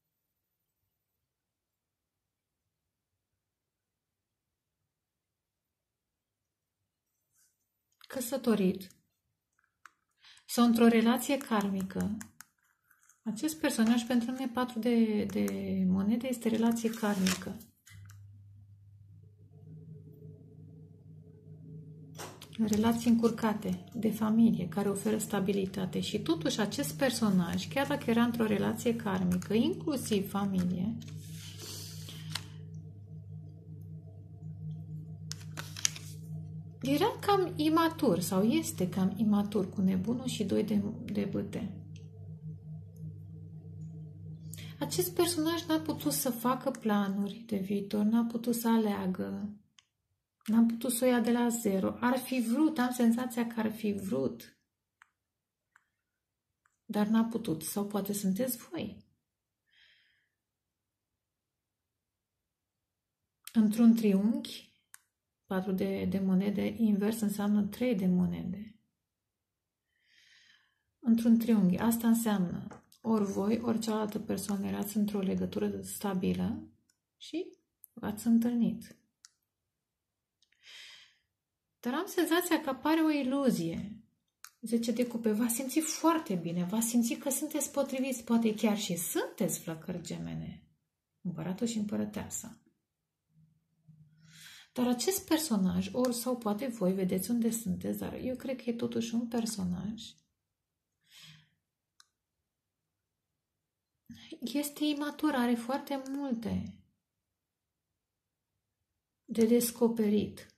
căsătorit sau într-o relație karmică? Acest personaj pentru mine patru de, de monede este relație karmică. Relații încurcate, de familie, care oferă stabilitate. Și totuși acest personaj, chiar dacă era într-o relație karmică, inclusiv familie, era cam imatur sau este cam imatur, cu nebunul și doi de, de bâte. Acest personaj n-a putut să facă planuri de viitor, n-a putut să aleagă, n-a putut să o ia de la zero. Ar fi vrut, am senzația că ar fi vrut, dar n-a putut. Sau poate sunteți voi. Într-un triunghi, patru de, de monede, invers înseamnă trei de monede. Într-un triunghi, asta înseamnă ori voi, ori cealaltă persoană erați într-o legătură stabilă și v-ați întâlnit. Dar am senzația că apare o iluzie. zece de cupe, v-ați simțit foarte bine, v-ați simțit că sunteți potriviți, poate chiar și sunteți flăcări gemene. Împăratul și împărăteasa. Dar acest personaj, ori sau poate voi, vedeți unde sunteți, dar eu cred că e totuși un personaj, este imatur, are foarte multe de descoperit.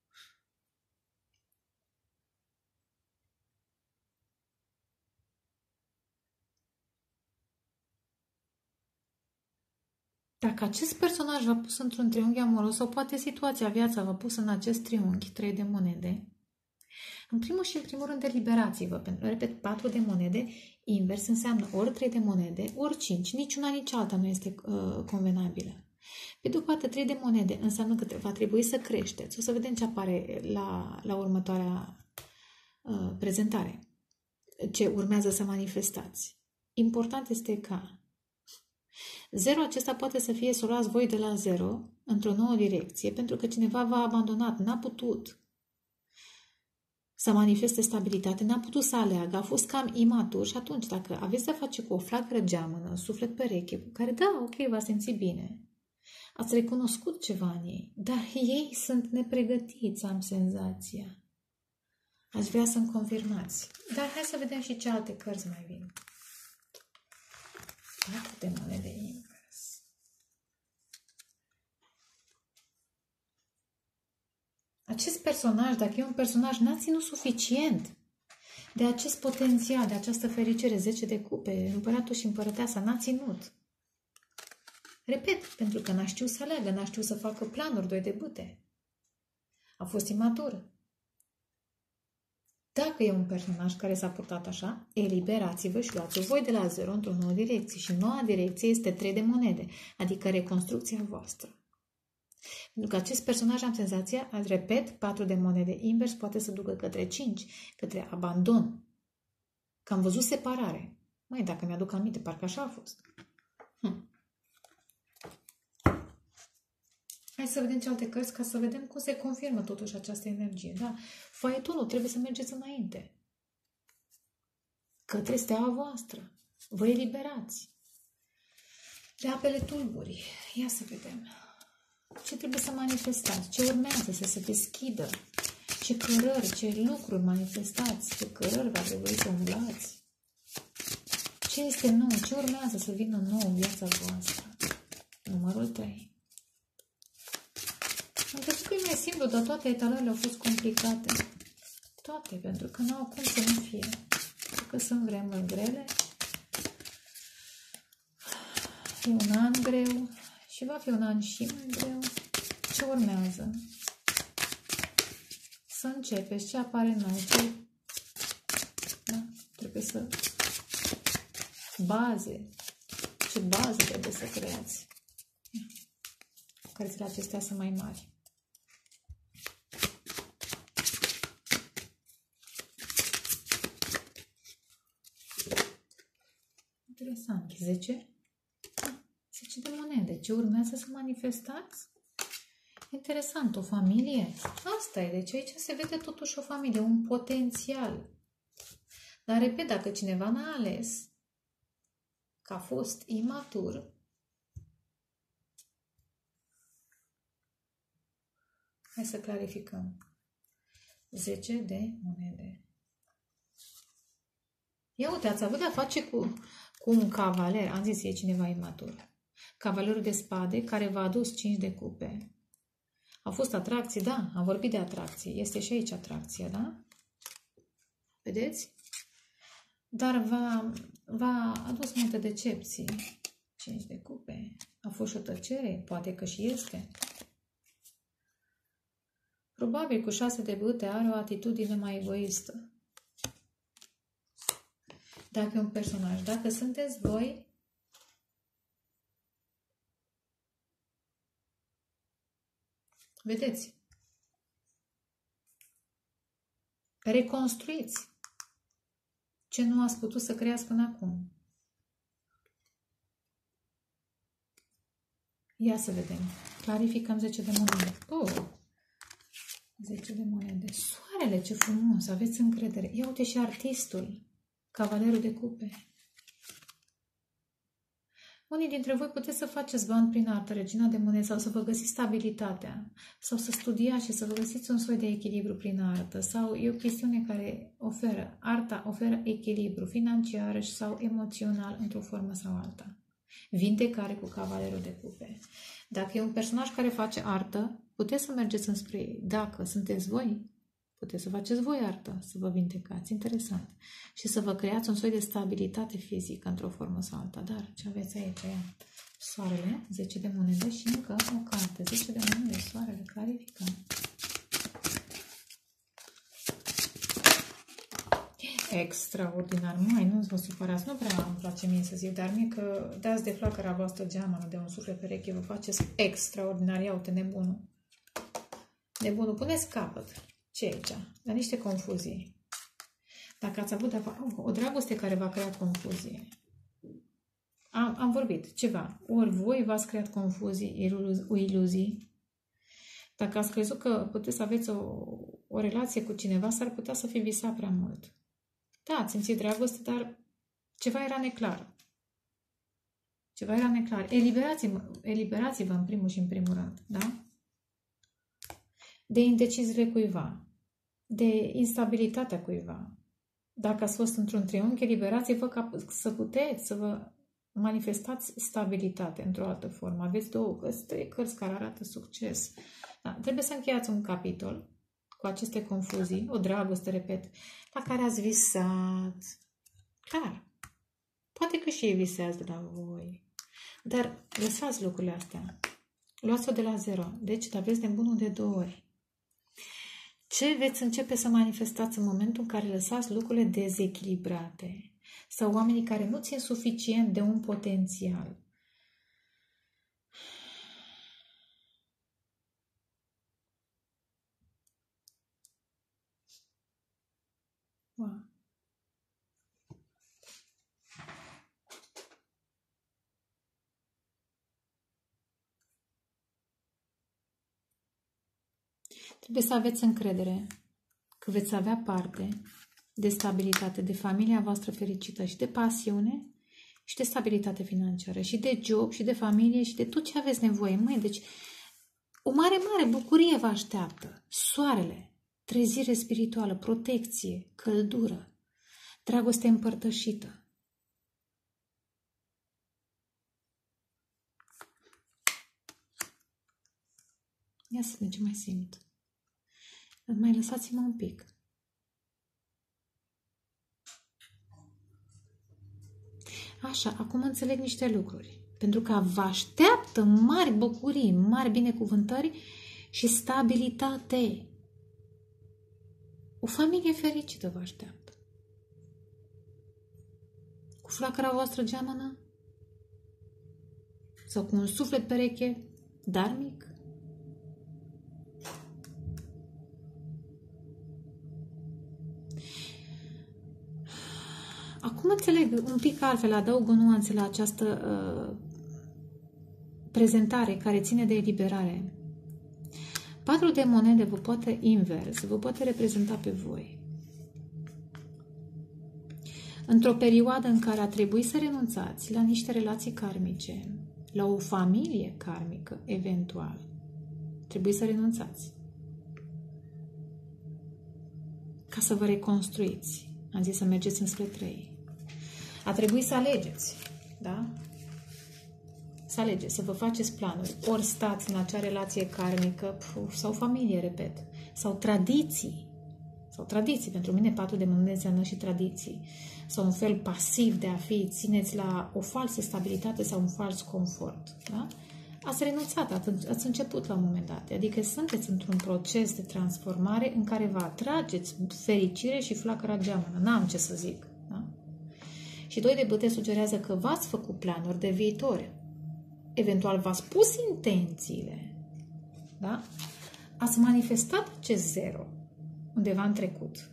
Dacă acest personaj v-a pus într-un triunghi amoros sau poate situația, viața v-a pus în acest triunghi, trei de monede, în primul și în primul rând eliberați-vă, pentru că, repet, patru de monede, invers înseamnă ori trei de monede, ori cinci, niciuna, nici alta nu este uh, convenabilă. Pe de o parte, trei de monede înseamnă că va trebui să creșteți. O să vedem ce apare la, la următoarea uh, prezentare, ce urmează să manifestați. Important este ca zero acesta poate să fie să o luați voi de la zero într-o nouă direcție, pentru că cineva v-a abandonat, n-a putut să manifeste stabilitate, n-a putut să aleagă, a fost cam imatur și atunci dacă aveți de-a face cu o flacără geamănă, suflet pereche, cu care da, ok, v-a simțit bine, ați recunoscut ceva în ei, dar ei sunt nepregătiți, am senzația. Aș vrea să-mi confirmați. Dar hai să vedem și ce alte cărți mai vin. patru de monede invers. Acest personaj, dacă e un personaj, n-a ținut suficient de acest potențial, de această fericire, zece de cupe, împăratul și împărăteasa, n-a ținut. Repet, pentru că n-a știut să aleagă, n-a știut să facă planuri, doi de bâte. A fost imatur. Dacă e un personaj care s-a purtat așa, eliberați-vă și luați-o voi de la zero într-o nouă direcție. Și noua direcție este trei de monede, adică reconstrucția voastră. Pentru că acest personaj, am senzația, repet, patru de monede invers poate să ducă către cinci, către abandon. Că am văzut separare. Măi, dacă mi-aduc aminte, parcă așa a fost. Hm. Hai să vedem ce alte cărți, ca să vedem cum se confirmă totuși această energie. Da? Faetonul, trebuie să mergeți înainte. Către steaua voastră. Vă eliberați. De apele tulburi. Ia să vedem. Ce trebuie să manifestați? Ce urmează să se deschidă? Ce cărări, ce lucruri manifestați? Ce cărări va trebui să umblați? Ce este nou? Ce urmează să vină nou în viața voastră? Numărul trei. Am crezut că e mai simplu, dar toate etalările au fost complicate. Toate, pentru că n-au cum să nu fie. Pentru că sunt vremuri grele. E un an greu și va fi un an și mai greu. Ce urmează? Să începeți ce apare nou. Ce... Da? Trebuie să... Baze. Ce baze trebuie să creați? Cărțile acestea sunt mai mari. Interesant. zece? zece de monede. Ce urmează să manifestați? Interesant. O familie? Asta e. Deci aici se vede totuși o familie. Un potențial. Dar, repet, dacă cineva n-a ales că a fost imatur, hai să clarificăm. zece de monede. Ia uite, ați avut de-a face cu, cu un cavaler. Am zis, e cineva imatur. Cavalerul de spade care v-a adus cinci de cupe. A fost atracție? Da, am vorbit de atracție. Este și aici atracția, da? Vedeți? Dar v-a, v-a adus multe decepții. cinci de cupe. A fost și o tăcere? Poate că și este. Probabil cu șase de bâte are o atitudine mai egoistă. Dacă e un personaj, dacă sunteți voi, vedeți, reconstruiți ce nu ați putut să creați până acum. Ia să vedem. Clarificăm zece de monede. Oh! zece de monede. Soarele, ce frumos! Aveți încredere. Ia uite și artistul. Cavalerul de cupe. Unii dintre voi puteți să faceți bani prin artă, regina de monede, sau să vă găsiți stabilitatea, sau să studiați și să vă găsiți un soi de echilibru prin artă, sau e o chestiune care oferă, arta oferă echilibru financiar sau emoțional într-o formă sau alta. Vindecare cu cavalerul de cupe. Dacă e un personaj care face artă, puteți să mergeți înspre ei. Dacă sunteți voi, puteți să faceți voi artă, să vă vindecați, interesant. Și să vă creați un soi de stabilitate fizică într-o formă sau alta. Dar ce aveți aici? Ia. Soarele, zece de monede și încă o carte. zece de monede, soarele, clarificăm. Extraordinar. Mai, nu vă supărați. Nu prea îmi place mie să zic, dar mie că dați de flacăra voastră geamănă de un suflet pereche, vă faceți extraordinar. Ia uite, nebunul. Nebunul, puneți capăt. Ce e aici? La niște confuzii. Dacă ați avut o dragoste care v-a creat confuzie. Am, am vorbit ceva. Ori voi v-ați creat confuzii, iluzii. Dacă ați crezut că puteți să aveți o, o relație cu cineva, s-ar putea să fi visat prea mult. Da, ați simțit dragoste, dar ceva era neclar. Ceva era neclar. Eliberați-vă, eliberați-vă în primul și în primul rând. Da? De indeciziile cuiva, de instabilitatea cuiva. Dacă ați fost într-un triunghi, eliberați-vă ca să puteți să vă manifestați stabilitate într-o altă formă. Aveți două cărți, trei cărți care arată succes. Da, trebuie să încheiați un capitol cu aceste confuzii, o dragoste, repet, la care ați visat. Clar. Poate că și ei visează de la voi. Dar lăsați lucrurile astea. Luați-o de la zero. Deci aveți de bunul de două ori. Ce veți începe să manifestați în momentul în care lăsați lucrurile dezechilibrate sau oamenii care nu țin suficient de un potențial? Wow. Trebuie să aveți încredere că veți avea parte de stabilitate, de familia voastră fericită și de pasiune și de stabilitate financiară și de job și de familie și de tot ce aveți nevoie. Măi, deci o mare, mare bucurie vă așteaptă. Soarele, trezire spirituală, protecție, căldură, dragoste împărtășită. Ia să vedem ce mai simt. Mai lăsați-mă un pic. Așa, acum înțeleg niște lucruri. Pentru că vă așteaptă mari bucurii, mari binecuvântări și stabilitate. O familie fericită vă așteaptă. Cu flacăra voastră geamănă? Sau cu un suflet pereche darnic? Acum înțeleg un pic altfel, adaug o nuanță la această uh, prezentare care ține de eliberare. Patru de monede vă poate invers, vă poate reprezenta pe voi. Într-o perioadă în care a trebuit să renunțați la niște relații karmice, la o familie karmică, eventual, trebuie să renunțați. Ca să vă reconstruiți. Am zis să mergeți înspre trei. A trebuit să alegeți, da? Să alegeți, să vă faceți planuri. Ori stați în acea relație karmică sau familie, repet, sau tradiții. Sau tradiții. Pentru mine patru de monede înseamnă și tradiții. Sau un fel pasiv de a fi, țineți la o falsă stabilitate sau un fals confort, da? Ați renunțat, ați început la un moment dat. Adică sunteți într-un proces de transformare în care vă atrageți fericire și flacăra geamănă. N-am ce să zic. Da? Și doi de bâte sugerează că v-ați făcut planuri de viitor. Eventual v-ați pus intențiile. Da? Ați manifestat acest zero undeva în trecut.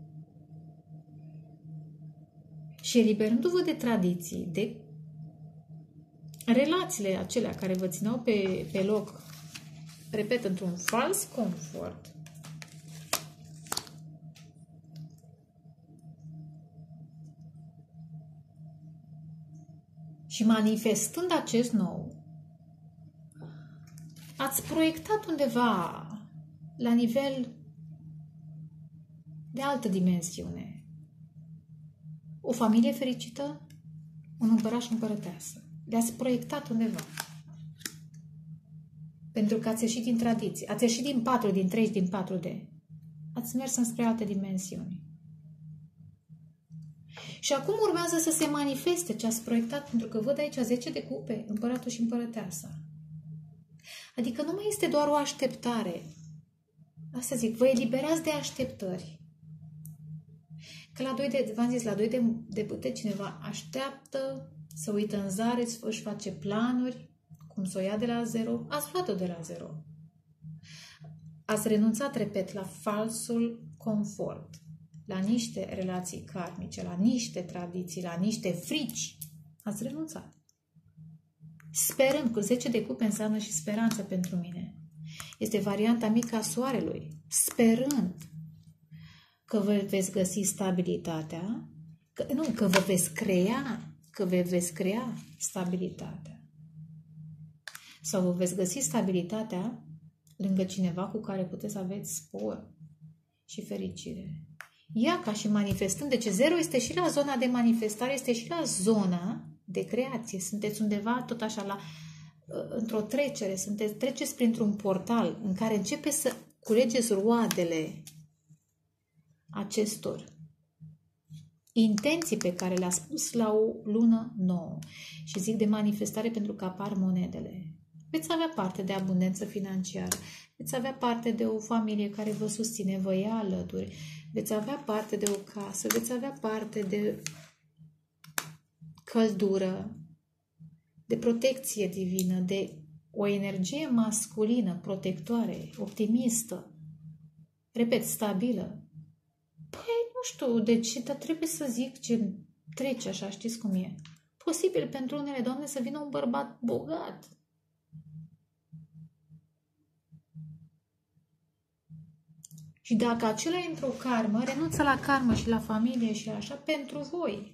Și eliberându-vă de tradiții, de relațiile acelea care vă țineau pe, pe loc, repet, într-un fals confort, și manifestând acest nou, ați proiectat undeva la nivel de altă dimensiune o familie fericită, un împărat și împărăteasă. Le-ați proiectat undeva. Pentru că ați ieșit din tradiție. Ați ieșit din patru, din trei, din patru D. Ați mers înspre alte dimensiuni. Și acum urmează să se manifeste ce ați proiectat, pentru că văd aici zece de cupe, împăratul și împărăteasa. Adică nu mai este doar o așteptare. Asta zic, vă eliberați de așteptări. Că la doi de, v-am zis, la doi de, de bâte cineva așteaptă, să uită în zare, își face planuri, cum să o ia de la zero. Ați luat-o de la zero. Ați renunțat, repet, la falsul confort, la niște relații karmice, la niște tradiții, la niște frici. Ați renunțat. Sperând, cu zece de cupe înseamnă și speranță pentru mine. Este varianta mică a soarelui. Sperând că vă veți găsi stabilitatea, că, nu, că vă veți crea, că vă veți crea stabilitatea. Sau vă veți găsi stabilitatea lângă cineva cu care puteți să aveți spor și fericire. Ia ca și manifestând, deci zero este și la zona de manifestare, este și la zona de creație. Sunteți undeva tot așa la, într-o trecere, sunteți, treceți printr-un portal în care începeți să culegeți roadele acestor intenții pe care le-a spus la o lună nouă. Și zic de manifestare pentru că apar monedele. Veți avea parte de abundență financiară, veți avea parte de o familie care vă susține, vă ia alături, veți avea parte de o casă, veți avea parte de căldură, de protecție divină, de o energie masculină, protectoare, optimistă, repet, stabilă. Păi, nu știu de ce, dar trebuie să zic ce trece așa, știți cum e. Posibil pentru unele doamne să vină un bărbat bogat. Și dacă acela e într-o karmă, renunță la karmă și la familie și așa pentru voi.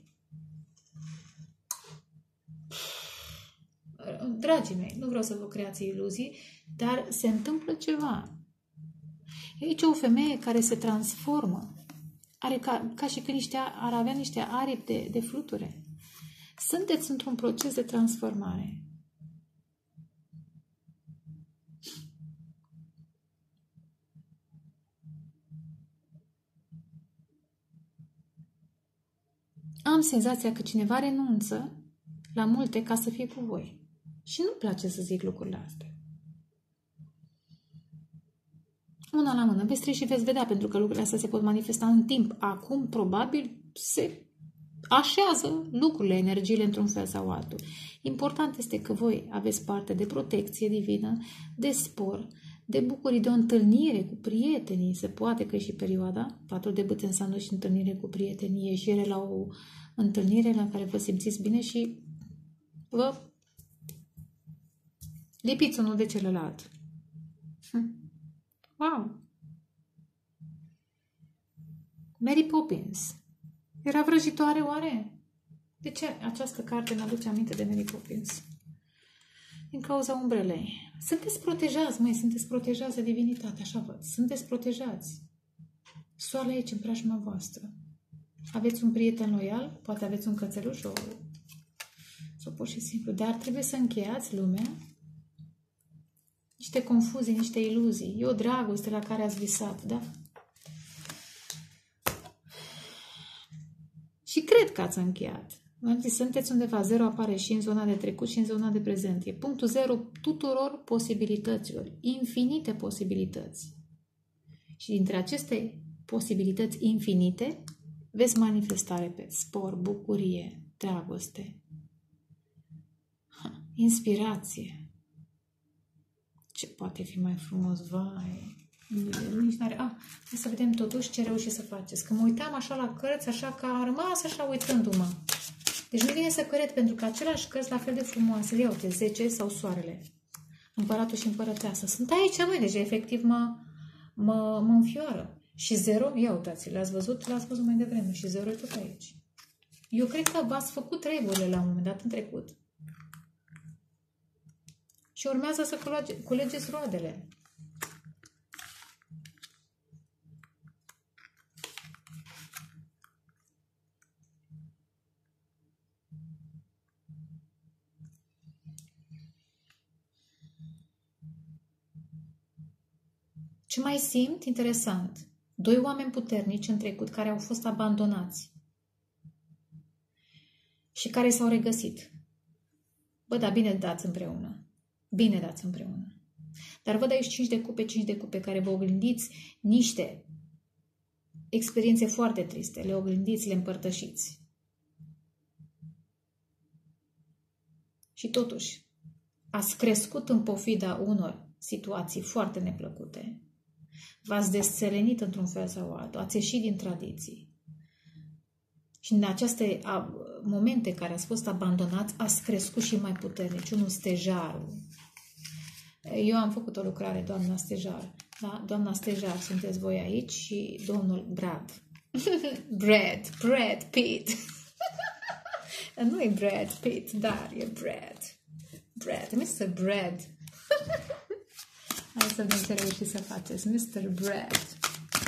Dragii mei, nu vreau să vă creați iluzii, dar se întâmplă ceva. E aici o femeie care se transformă. Are ca, ca și când niște, ar avea niște aripi de, de fluture. Sunteți într-un proces de transformare. Am senzația că cineva renunță la multe ca să fie cu voi. Și nu-mi place să zic lucrurile astea. Una la mână, veți trece și veți vedea, pentru că lucrurile astea se pot manifesta în timp. Acum, probabil, se așează lucrurile, energiile într-un fel sau altul. Important este că voi aveți parte de protecție divină, de spor, de bucurii, de o întâlnire cu prietenii. Se poate că e și perioada. Patru de bâte înseamnă și întâlnire cu prietenii, ieșire la o întâlnire la care vă simțiți bine și vă lipiți unul de celălalt. Wow! Mary Poppins. Era vrăjitoare oare? De ce această carte ne aduce aminte de Mary Poppins? Din cauza umbrelei. Sunteți protejați, măi, sunteți protejați de divinitate, așa văd. Sunteți protejați. Soarele aici în preajma voastră. Aveți un prieten loial? Poate aveți un cățeluș sau, sau pur și simplu. Dar trebuie să încheiați lumea. Niște confuzii, niște iluzii. E o dragoste la care ați visat, da? Și cred că ați încheiat. Am zis, sunteți undeva, zero apare și în zona de trecut și în zona de prezent. E punctul zero tuturor posibilităților. Infinite posibilități. Și dintre aceste posibilități infinite, veți manifesta, repet, spor, bucurie, dragoste, ha, inspirație. Ce poate fi mai frumos, vai! Nici n-are. Ah, hai să vedem totuși ce reușiți să faceți. Că mă uitam așa la cărți, așa că am rămas așa uitându-mă. Deci nu vine să cred, pentru că aceleași cărți la fel de frumoase. Ia uite, zece sau soarele. Împăratul și împărăteasa. Sunt aici, măi, deci efectiv mă, mă, mă înfioară. Și zero, ia uitați, le-ați văzut, le-ați văzut mai devreme. Și zero e tot aici. Eu cred că v-ați făcut treburile la un moment dat în trecut. Și urmează să culegeți roadele. Ce mai simt? Interesant. Doi oameni puternici în trecut care au fost abandonați și care s-au regăsit. Bă, da, bine dați împreună. Bine dați împreună. Dar văd aici cinci de cupe, cinci de cupe care vă oglindiți niște experiențe foarte triste. Le oglindiți, le împărtășiți. Și totuși, ați crescut în pofida unor situații foarte neplăcute. V-ați desțelenit într-un fel sau altul. Ați ieșit din tradiții. Și în aceste momente care ați fost abandonați, ați crescut și mai puternici. Unul stejarul. Eu am făcut o lucrare, doamna stejar. Da? Doamna stejar, sunteți voi aici și domnul Brad. Brad, Brad Pitt. Nu e Brad Pitt, dar e Brad. Brad, mister Brad. Hai să vedem ce reușiți să faceți. mister Brad.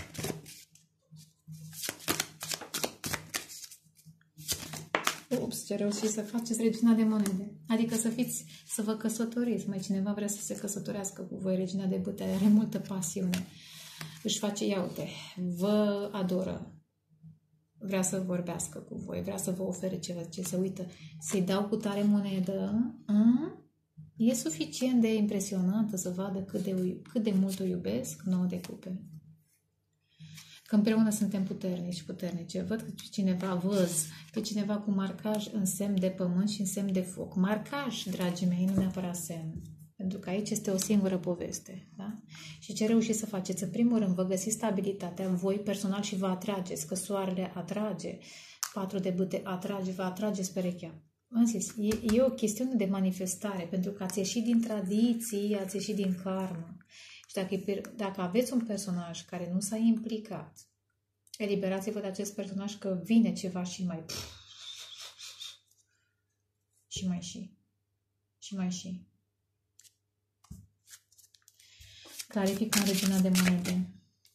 Ups, ce reușiți să faceți, regina de monede. Adică să fiți, să vă căsătoriți. Mai cineva vrea să se căsătorească cu voi, regina de bâte, are multă pasiune. Își face, ia uite, vă adoră. vrea să vorbească cu voi, vrea să vă ofere ceva, ce să uită, să-i dau cu tare monedă, a? E suficient de impresionantă să vadă cât de, cât de mult o iubesc, nouă de cupe. Că împreună suntem puternici, puternice. Văd că cineva, văz că cineva cu marcaj în semn de pământ și în semn de foc. Marcaj, dragii mei, nu neapărat semn. Pentru că aici este o singură poveste. Da? Și ce reușiți să faceți? În primul rând, vă găsiți stabilitatea, voi personal și vă atrageți, că soarele atrage, patru de bâte atrage, vă atrageți perechea. Am zis, e, e o chestiune de manifestare, pentru că ați ieșit din tradiții, ați ieșit din karmă. Și dacă, dacă aveți un personaj care nu s-a implicat, eliberați-vă de acest personaj că vine ceva și mai... Și mai și. Și mai și. Clarific în regina de monede.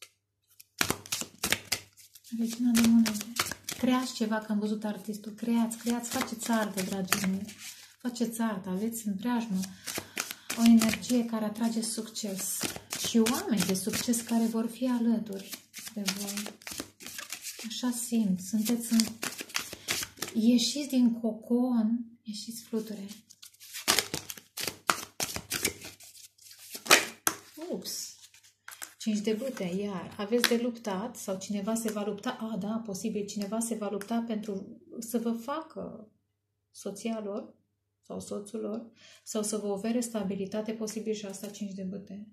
Regina de monede. Creați ceva, că am văzut artistul. Creați, creați, faceți artă, dragii mei. Faceți artă, aveți în preajmă o energie care atrage succes. Și oameni de succes care vor fi alături de voi. Așa simt. Sunteți în... Ieșiți din cocon, ieșiți fluture. Ups! Cinci de bâte, iar. Aveți de luptat sau cineva se va lupta. A, da, posibil. Cineva se va lupta pentru să vă facă soția lor sau soțul lor sau să vă ofere stabilitate, posibil și asta cinci de bâte.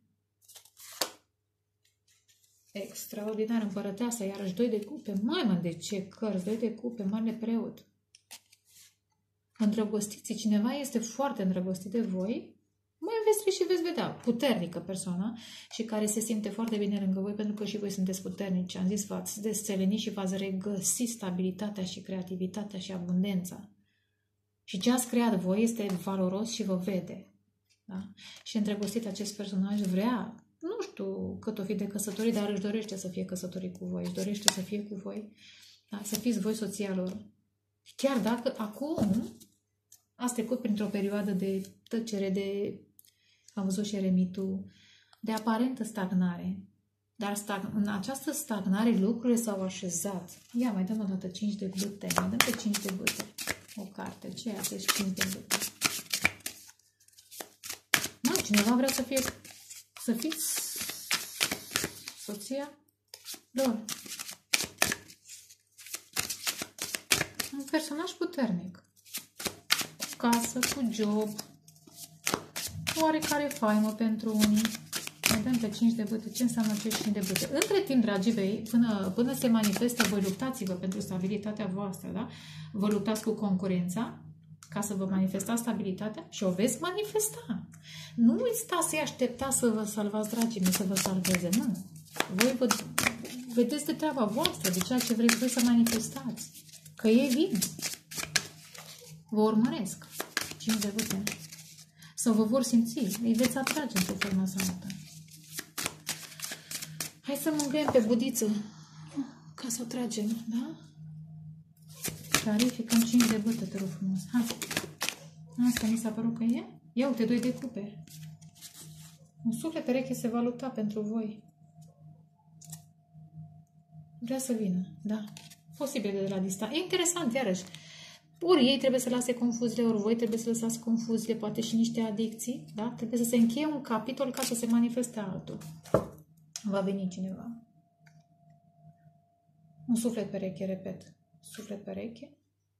Extraordinar, împărăteasa, iarăși doi de cupe. Mai mă, de ce cărți? Doi de cupe, mare preot. Îndrăgostiți, cineva este foarte îndrăgostit de voi, mai veți fi și veți vedea, puternică persoană și care se simte foarte bine lângă voi pentru că și voi sunteți puternici. Am zis, v-ați desțelenit și v-ați regăsit stabilitatea și creativitatea și abundența. Și ce ați creat voi este valoros și vă vede. Da? Și îndrăgostit acest personaj vrea, nu știu cât o fi de căsătorit, dar își dorește să fie căsătorit cu voi, își dorește să fie cu voi, da? Să fiți voi soția lor. Chiar dacă acum ați trecut printr-o perioadă de tăcere, de, am văzut și eremitul, de aparentă stagnare. Dar stag, în această stagnare lucrurile s-au așezat. Ia, mai dăm o dată cinci de bâte. Mai dăm pe cinci de bâte. O carte. Ce e acești cinci de bâte? Nu, cineva vrea să fie, să fiți soția lor. Un personaj puternic. Casă, cu job, oarecare faimă pentru unii. Mai dăm pe cinci de bâte. Ce înseamnă acești cinci de bâte? Între timp, dragii mei, până, până se manifestă, voi luptați-vă pentru stabilitatea voastră, da? Vă luptați cu concurența ca să vă manifestați stabilitatea și o veți manifesta. Nu stați să-i așteptați să vă salvați, dragii mei, să vă salveze, nu. Voi vă vedeți de treaba voastră, de ceea ce vreți voi să manifestați. Că ei vin. Vă urmăresc. cinci de bâte. Sau vă vor simți. Îi veți atrage într-o formă sau alta. Hai să mângâiem pe budiță. Ca să o tragem, da? Clarificăm cinci de bâte, te rog frumos. Hai. Asta mi s-a părut că e? Ia uite, doi de cupe. Un suflet pereche se va lupta pentru voi. Vrea să vină, da. Posibil de la distanță. E interesant, iarăși. Ori ei trebuie să lase confuziile, ori voi trebuie să lăsați confuziile, poate și niște adicții, da? Trebuie să se încheie un capitol ca să se manifeste altul. Va veni cineva. Un suflet pereche, repet. Suflet pereche.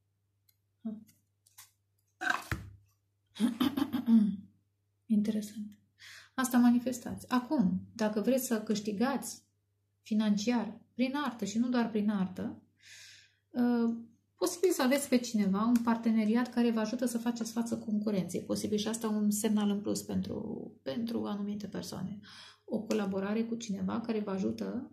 Interesant. Asta manifestați. Acum, dacă vreți să câștigați financiar prin artă și nu doar prin artă, posibil să aveți pe cineva un parteneriat care vă ajută să faceți față concurenței. Posibil și asta un semnal în plus pentru, pentru anumite persoane. O colaborare cu cineva care vă ajută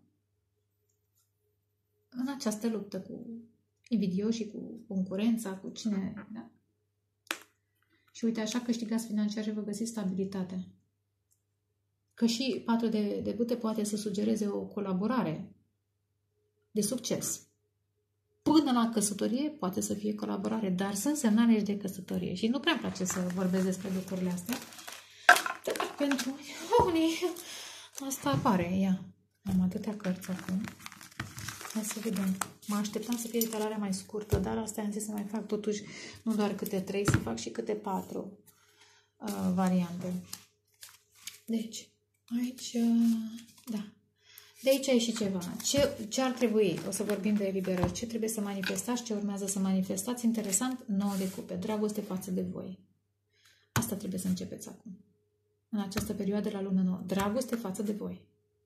în această luptă cu invidioși, cu concurența, cu cine... Da? Și uite, așa câștigați financiar și vă găsiți stabilitatea. Că și patru de, de bâte poate să sugereze o colaborare de succes. Până la căsătorie poate să fie colaborare, dar sunt semnale de căsătorie și nu prea-mi place să vorbesc despre lucrurile astea. Dar pentru unii asta apare, ia. Am atâtea cărți acum. Hai să vedem. Mă așteptam să fie etalarea mai scurtă, dar asta am zis să mai fac totuși nu doar câte trei, să fac și câte patru uh, variante. Deci, aici, uh, da. De aici e și ceva. Ce, ce ar trebui? O să vorbim de eliberări. Ce trebuie să manifestați? Ce urmează să manifestați? Interesant, nouă de cupe. Dragoste față de voi. Asta trebuie să începeți acum. În această perioadă la lună nouă. Dragoste față de voi.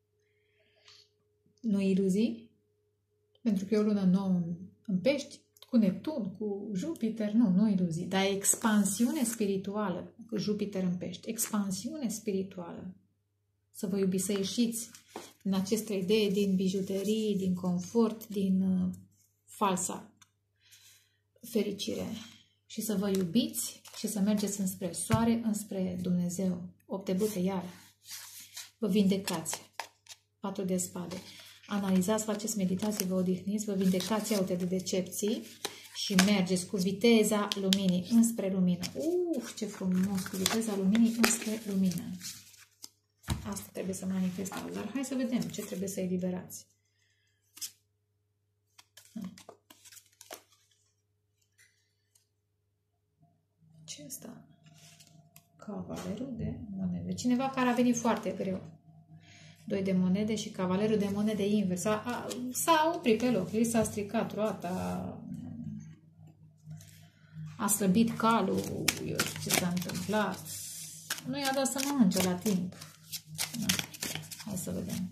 Nu iluzii? Pentru că e o lună nouă în, în pești, cu Neptun, cu Jupiter. Nu, nu iluzii. Dar expansiune spirituală. Cu Jupiter în pești. Expansiune spirituală. Să vă iubiți, să ieșiți din aceste idei, din bijuterii, din confort, din uh, falsa fericire. Și să vă iubiți și să mergeți înspre soare, înspre Dumnezeu. opt de bâte, iar. Vă vindecați. patru de spade. Analizați, faceți meditații, vă odihniți, vă vindecați, iau-te de decepții și mergeți cu viteza luminii înspre lumină. Uf, ce frumos! Cu viteza luminii înspre lumină. Asta trebuie să manifestați. Dar hai să vedem ce trebuie să eliberați. Ce asta? Cavalerul de monede. Cineva care a venit foarte greu. Doi de monede și cavalerul de monede invers. S-a oprit pe loc. Li s-a stricat roata. A slăbit calul. Eu știu ce s-a întâmplat. Nu i-a dat să mănânce la timp. Hai să vedem.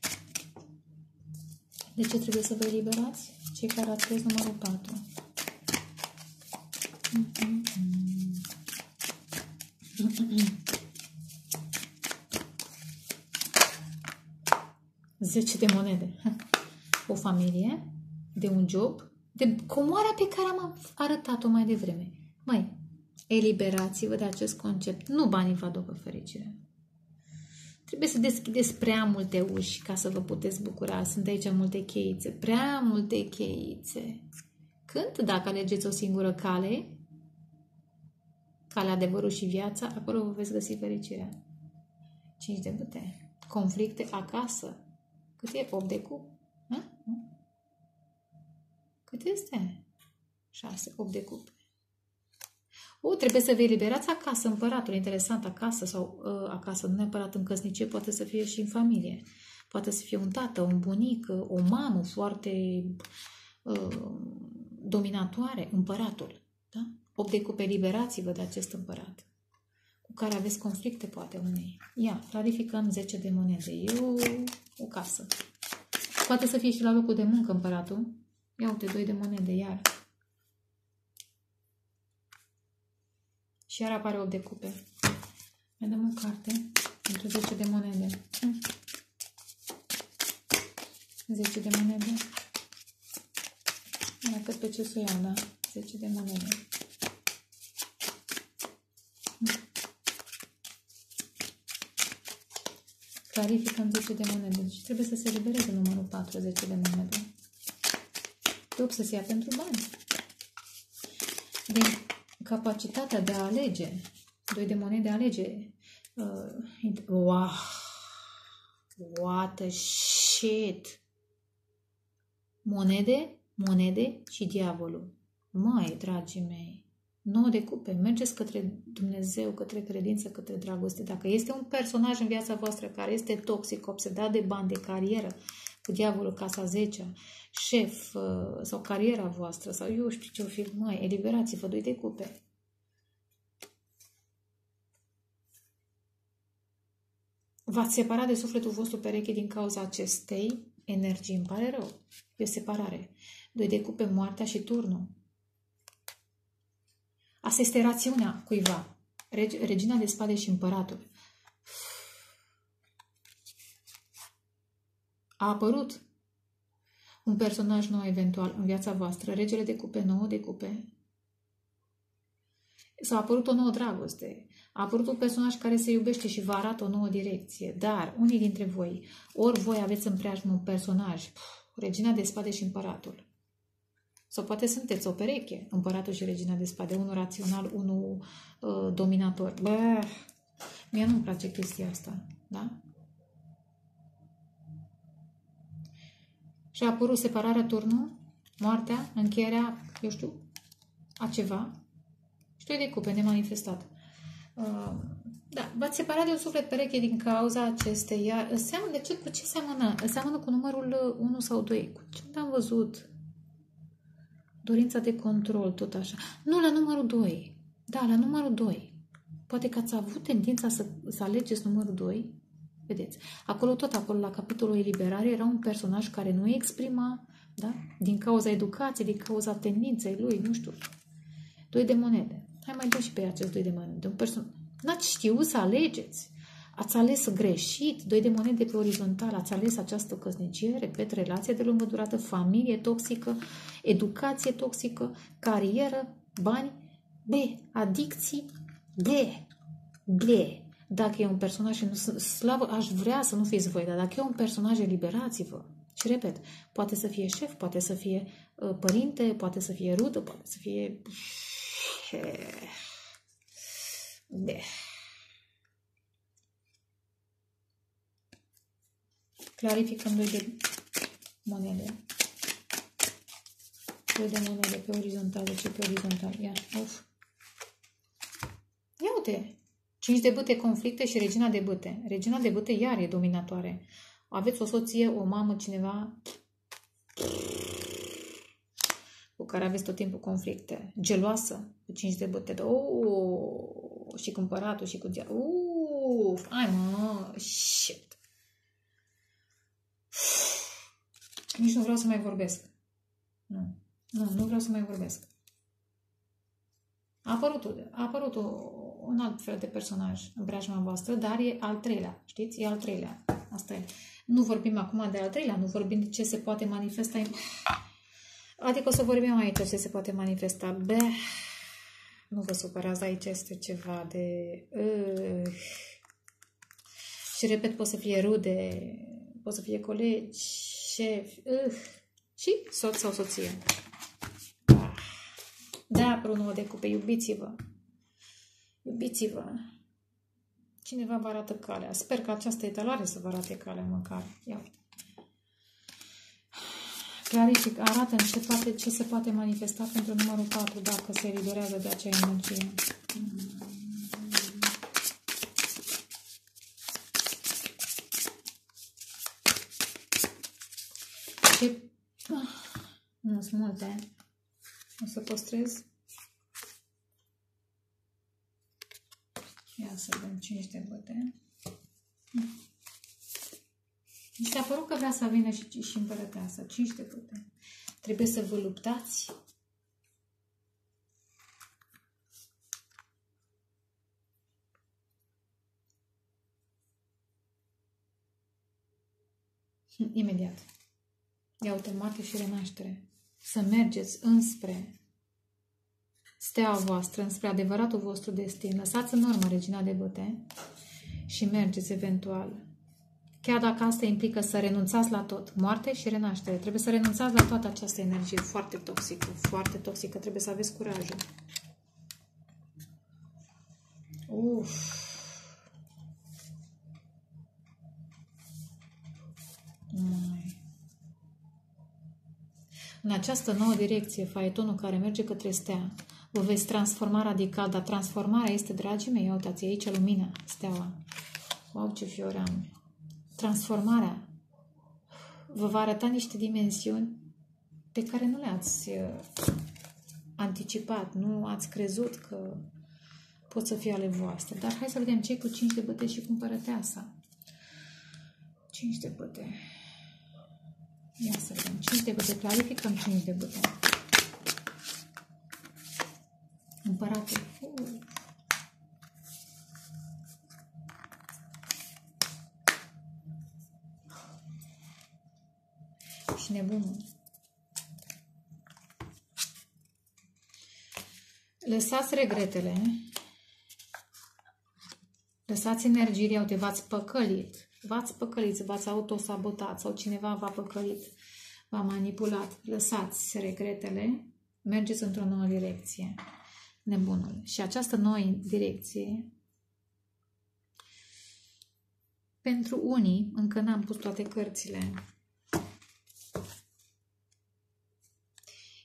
De ce trebuie să vă eliberați? Cei care ați scris numărul patru. zece de monede. O familie, de un job, de comoara pe care am arătat-o mai devreme. Măi, eliberați-vă de acest concept. Nu banii vă aducă fericire. Trebuie să deschideți prea multe uși ca să vă puteți bucura. Sunt aici multe cheițe, prea multe cheițe. Când, dacă alegeți o singură cale, calea adevărul și viața, acolo vă veți găsi fericirea. cinci de bâte. Conflicte acasă. Cât e? opt de cup? Ha? Cât este? șase, opt de cupe. O, trebuie să vă eliberați acasă, împăratul, interesant, acasă sau uh, acasă, nu neapărat în căsnicie, poate să fie și în familie. Poate să fie un tată, un bunic, o mamă foarte uh, dominatoare, împăratul. Da? opt de cupe, eliberați-vă de acest împărat, cu care aveți conflicte, poate, unei. Ia, clarificăm zece de monede. E o, o casă. Poate să fie și la locul de muncă împăratul. Ia uite, doi de monede, iar. Și iar apare opt de cupe. Mai dăm o carte pentru zece de monede. zece de monede. Dacă pe ce să o iau, da? zece de monede. Clarificăm zece de monede. Deci trebuie să se libereze numărul patru, zece de monede. De obsesia pentru bani. De capacitatea de a alege. doi de monede alege. Uh, wow! What a shit! Monede, monede și diavolul. Măi, dragii mei, nouă de cupe, mergeți către Dumnezeu, către credință, către dragoste. Dacă este un personaj în viața voastră care este toxic, obsedat de bani, de carieră, cu diavolul, casa zecea, șef sau cariera voastră, sau eu știu ce o fi, măi, eliberați-vă, doi de cupe. V-ați separat de sufletul vostru pereche din cauza acestei energii, îmi pare rău. E o separare. Doi de cupe, moartea și turnul. Asta este rațiunea cuiva. Regina de spade și împăratul. A apărut un personaj nou eventual în viața voastră. Regele de cupe, nouă de cupe. S-a apărut o nouă dragoste. A apărut un personaj care se iubește și vă arată o nouă direcție. Dar unii dintre voi, ori voi aveți în preajmă un personaj, Regina de spade și împăratul. Sau poate sunteți o pereche, împăratul și regina de spade, unul rațional, unul uh, dominator. Bă, mie nu-mi place chestia asta, da? Și a apărut separarea, turnul, moartea, încheierea, eu știu, a ceva. Și doi de cupe nemanifestat. Uh, da, v-ați separat de un suflet pereche din cauza acesteia. Seamănă, de ce, cu ce seamănă? Seamănă cu numărul unu sau doi. Cu ce am văzut? Dorința de control, tot așa. Nu, la numărul doi. Da, la numărul doi. Poate că ați avut tendința să, să alegeți numărul doi. Vedeți, acolo tot acolo, la capitolul eliberare, era un personaj care nu exprima, da? Din cauza educației, din cauza tendinței lui, nu știu. Doi de monede. Hai mai dăm și pe acest doi de monede. Un person... N-ați știut să alegeți. Ați ales greșit. Doi de monede pe orizontal. Ați ales această căsnicie, repet, relație de lungă durată, familie toxică, educație toxică, carieră, bani, B, adicții, B, B. Dacă e un personaj, și nu, slavă, aș vrea să nu fiți voi, dar dacă e un personaj, eliberați-vă. Și repet, poate să fie șef, poate să fie uh, părinte, poate să fie rudă, poate să fie... De. Clarificăm doi de monede. Doi de monede pe orizontal. De ce pe orizontal? Ia, uf. Ia uite. Cinci de bâte, conflicte și regina de bâte. Regina de bâte iar e dominatoare. Aveți o soție, o mamă, cineva cu care aveți tot timpul conflicte. Geloasă, cu cinci de bâte. Oh, și cu împăratul și cu dia. Uf, ai mă, shit. Nici nu vreau să mai vorbesc. Nu, nu, nu vreau să mai vorbesc. A apărut, a apărut o, un alt fel de personaj în preajma voastră, dar e al treilea, știți? E al treilea. Asta e. Nu vorbim acum de al treilea, nu vorbim de ce se poate manifesta. Adică o să vorbim aici ce se poate manifesta. Beh, nu vă supărați, aici este ceva de... Uh. Și repet, pot să fie rude, pot să fie colegi, șefi, uh. și soț sau soție. Da, pe unul de cupe, iubiți-vă. Iubiți-vă. Cineva vă arată calea. Sper că această etalare să vă arate calea măcar. Ia uite. Clarific, arată ce, poate, ce se poate manifesta pentru numărul patru dacă se eliberează de acea energie. Ce... Nu sunt multe. O să păstrez. Ia să dăm cinci de bâte. Mi s-a părut că vrea să vină și, și împărăteasa. cinci de bâte. Trebuie să vă luptați. Imediat. Ia uite, moarte și renaștere. Să mergeți înspre steaua voastră, înspre adevăratul vostru destin. Lăsați în urmă regina de bâte și mergeți eventual. Chiar dacă asta implică să renunțați la tot. Moarte și renaștere. Trebuie să renunțați la toată această energie foarte toxică. Foarte toxică. Trebuie să aveți curajul. Uf. Mai. În această nouă direcție, faetonul care merge către stea, vă veți transforma radical, dar transformarea este, dragii mei, uitați aici lumina, steaua. Wow, ce fiori am! Transformarea vă va arăta niște dimensiuni pe care nu le-ați anticipat, nu ați crezut că pot să fie ale voastre. Dar hai să vedem ce cu cinci de bâte și cu împărăteasa. cinci de bâte. Ia să vedem. cinci de bâte. Clarificăm cinci de bâte. Împăratul. Uh. Și nebunul. Lăsați regretele. Lăsați energiile. Uite, v-ați păcălit. V-ați păcălit, v-ați autosabotat sau cineva v-a păcălit, v-a manipulat. Lăsați regretele. Mergeți într-o nouă direcție. Nebunul. Și această nouă direcție, pentru unii, încă n-am pus toate cărțile,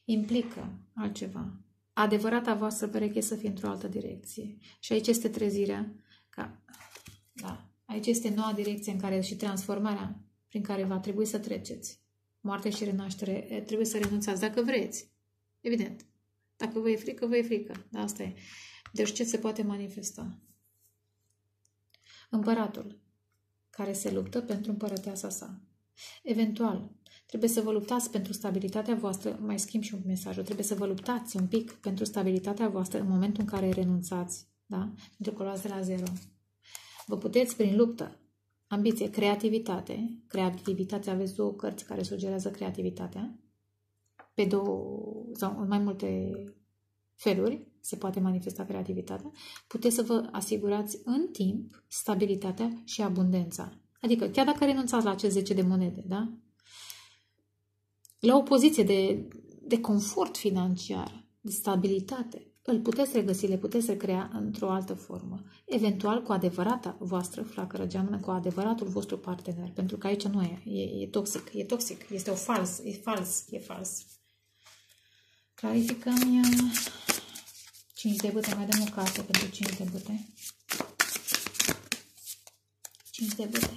implică altceva. Adevărata voastră pereche să fie într-o altă direcție. Și aici este trezirea. Ca, da, aici este noua direcție în care și transformarea prin care va trebui să treceți. Moarte și renaștere, trebuie să renunțați dacă vreți. Evident. Dacă vă e frică, vă e frică. Da, asta e. Deci ce se poate manifesta? Împăratul, care se luptă pentru împărăteasa sa. Eventual, trebuie să vă luptați pentru stabilitatea voastră, mai schimb și un mesaj, trebuie să vă luptați un pic pentru stabilitatea voastră în momentul în care renunțați, da? Pentru că luați de la zero. Vă puteți, prin luptă, ambiție, creativitate, creativitatea, aveți două cărți care sugerează creativitatea, pe două sau în mai multe feluri se poate manifesta creativitatea, puteți să vă asigurați în timp stabilitatea și abundența. Adică, chiar dacă renunțați la acest zece de monede, da? La o poziție de, de confort financiar, de stabilitate, îl puteți regăsi, le puteți recrea într-o altă formă. Eventual cu adevărata voastră flacără geamănă, cu adevăratul vostru partener. Pentru că aici nu e, e, e toxic, e toxic, este o fals, e fals, e fals. Clarificăm ea. cinci de bâte, mai dăm o carte pentru cinci de bâte. cinci de bâte.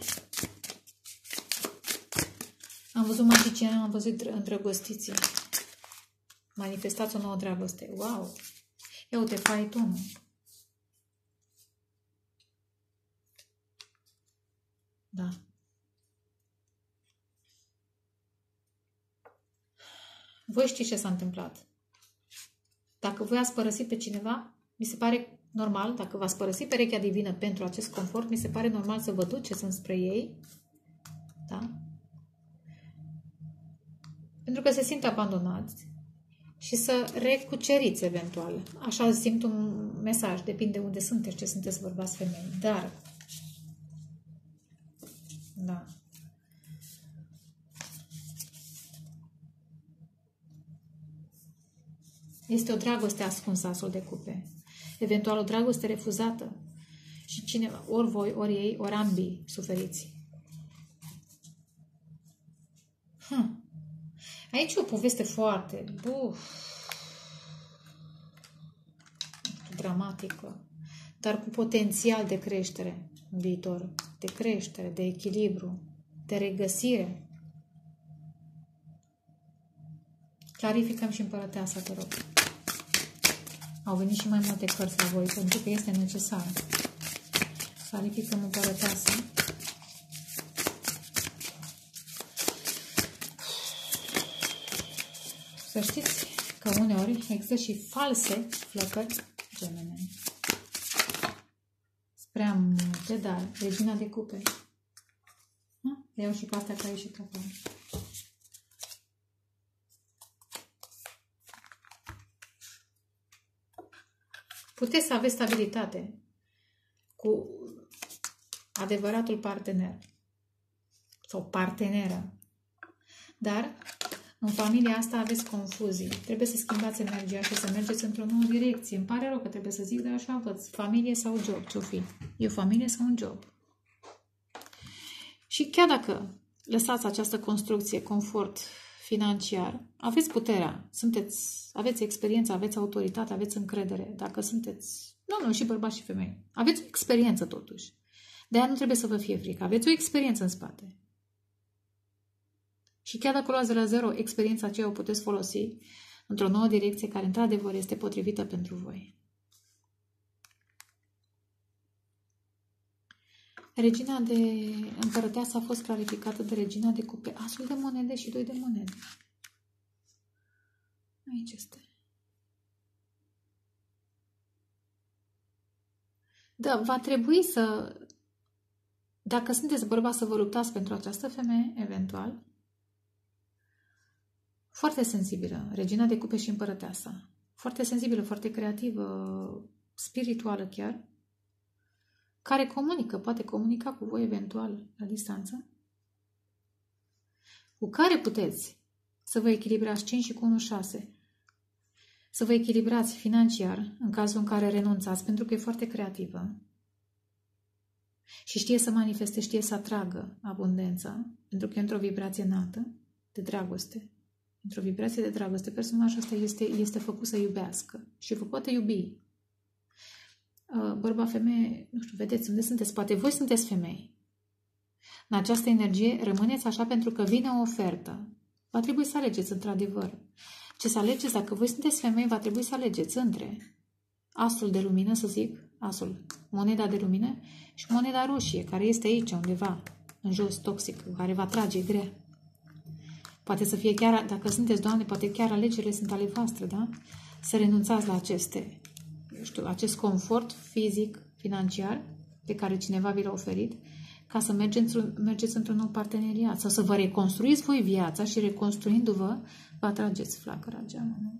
Am văzut magician, am văzut îndrăgostiții. Manifestați o nouă dragoste. Wow! Ia uite, faitonul. Da. Voi știți ce s-a întâmplat. Dacă voi ați părăsit pe cineva, mi se pare normal, dacă v-ați părăsit perechea divină pentru acest confort, mi se pare normal să vă duceți înspre ei, da? Pentru că se simt abandonați și să recuceriți eventual. Așa simt un mesaj, depinde unde sunteți, ce sunteți bărbați, femei. Dar, da. Este o dragoste ascunsă, asul de cupe. Eventual o dragoste refuzată. Și cineva, ori voi, ori ei, ori ambii suferiți. Hm. Aici e o poveste foarte buf, dramatică, dar cu potențial de creștere în viitor. De creștere, de echilibru, de regăsire. Clarificăm și împărăteasa, te rog. Au venit și mai multe cărți la voi, pentru că este necesar. Clarificăm împărăteasa. Să știți că uneori există și false flăcări gemene. Prea multe, dar regina de cupe. Le iau și pe astea care și capul. Puteți să aveți stabilitate cu adevăratul partener sau parteneră. Dar în familia asta aveți confuzii. Trebuie să schimbați energia și să mergeți într-o nouă direcție. Îmi pare rău că trebuie să zic, dar așa văd. Familie sau job, ce-o fi? E o familie sau un job? Și chiar dacă lăsați această construcție, confort financiar, aveți puterea, sunteți, aveți experiență, aveți autoritate, aveți încredere. Dacă sunteți, nu, nu, și bărbați și femei. Aveți o experiență totuși. De-aia nu trebuie să vă fie frică. Aveți o experiență în spate. Și chiar dacă luați de la zero, experiența aceea o puteți folosi într-o nouă direcție care, într-adevăr, este potrivită pentru voi. Regina de împărăteasă a fost clarificată de regina de cupe. Asul de monede și doi de monede. Aici este. Da, va trebui să, dacă sunteți bărbați, să vă luptați pentru această femeie, eventual. Foarte sensibilă, regina de cupe și împărăteasa. Foarte sensibilă, foarte creativă, spirituală chiar. Care comunică, poate comunica cu voi eventual la distanță. Cu care puteți să vă echilibrați cinci și cu unu șase. Să vă echilibrați financiar în cazul în care renunțați, pentru că e foarte creativă. Și știe să manifeste, știe să atragă abundența, pentru că e într-o vibrație înaltă de dragoste. într-o vibrație de dragoste, personajul ăsta este, este făcut să iubească și vă poate iubi. Bărbat, femeie, nu știu, vedeți unde sunteți, poate voi sunteți femei. În această energie rămâneți așa pentru că vine o ofertă. Va trebui să alegeți într-adevăr. Ce să alegeți, dacă voi sunteți femei, va trebui să alegeți între asul de lumină, să zic, asul, moneda de lumină și moneda roșie, care este aici undeva, în jos, toxic, care va trage grea. Poate să fie chiar, dacă sunteți doamne, poate chiar alegerile sunt ale voastre, da? Să renunțați la aceste, eu știu, acest confort fizic, financiar, pe care cineva vi l-a oferit, ca să mergeți, mergeți într-un nou parteneriat sau să vă reconstruiți voi viața și reconstruindu-vă, vă atrageți flacăra geamănă.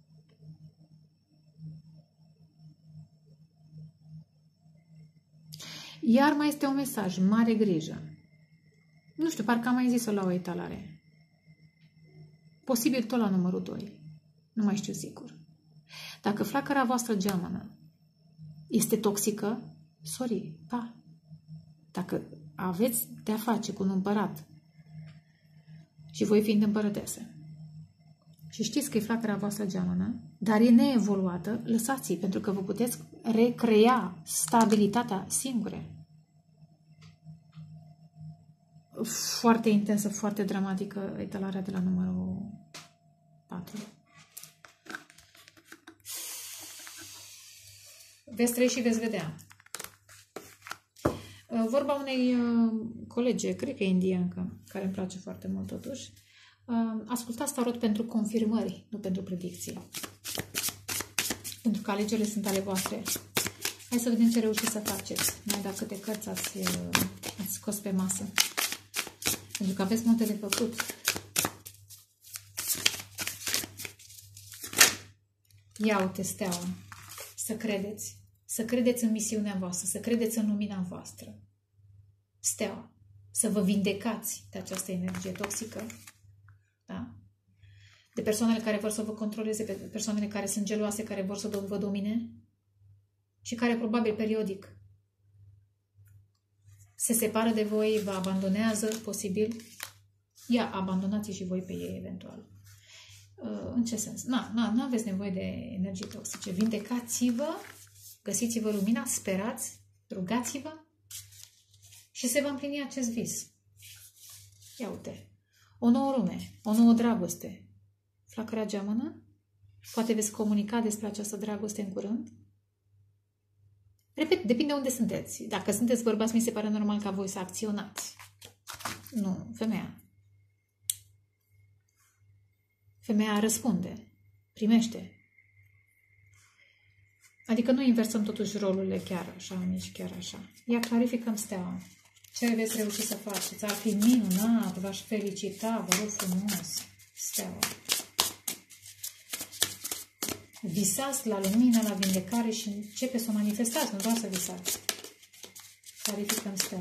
Iar mai este un mesaj, mare grijă. Nu știu, parcă am mai zis-o la o etalare. Posibil tot la numărul doi. Nu mai știu sigur. Dacă flacăra voastră geamănă este toxică, sorry, pa. Dacă aveți de-a face cu un împărat și voi fiind împărătese și știți că e flacăra voastră geamănă, dar e neevoluată, lăsați-i, pentru că vă puteți recrea stabilitatea singure. Foarte intensă, foarte dramatică etalarea de la numărul patru. Veți trăi și veți vedea. Vorba unei colege, cred că e indiancă, care îmi place foarte mult totuși. Ascultați tarot pentru confirmări, nu pentru predicții. Pentru că alegerile sunt ale voastre. Hai să vedem ce reușiți să faceți. Mai dacă câte cărți ați, ați scos pe masă. Pentru că aveți multe de făcut. Ia uite steaua. Să credeți. Să credeți în misiunea voastră. Să credeți în lumina voastră. Steaua. Să vă vindecați de această energie toxică. Da? De persoanele care vor să vă controleze, de persoanele care sunt geloase, care vor să vă domine și care probabil periodic se separă de voi, vă abandonează, posibil. Ia, abandonați și voi pe ei, eventual. În ce sens? Na, na, nu aveți nevoie de energii toxice. Vindecați-vă, găsiți-vă lumina, sperați, rugați-vă și se va împlini acest vis. Ia uite. O nouă lume, o nouă dragoste. Flacăra geamănă? Poate veți comunica despre această dragoste în curând? Repet, depinde unde sunteți. Dacă sunteți bărbați, mi se pare normal ca voi să acționați. Nu, femeia. Femeia răspunde, primește. Adică nu inversăm totuși rolurile chiar așa, nici chiar așa. Ia, clarificăm steaua. Ce veți reuși să faceți? Ar fi minunat, v-aș felicita, vă rog frumos. Steaua. Visați la lumină, la vindecare și începe să o manifestați, nu doar să visați. Clarificăm steaua.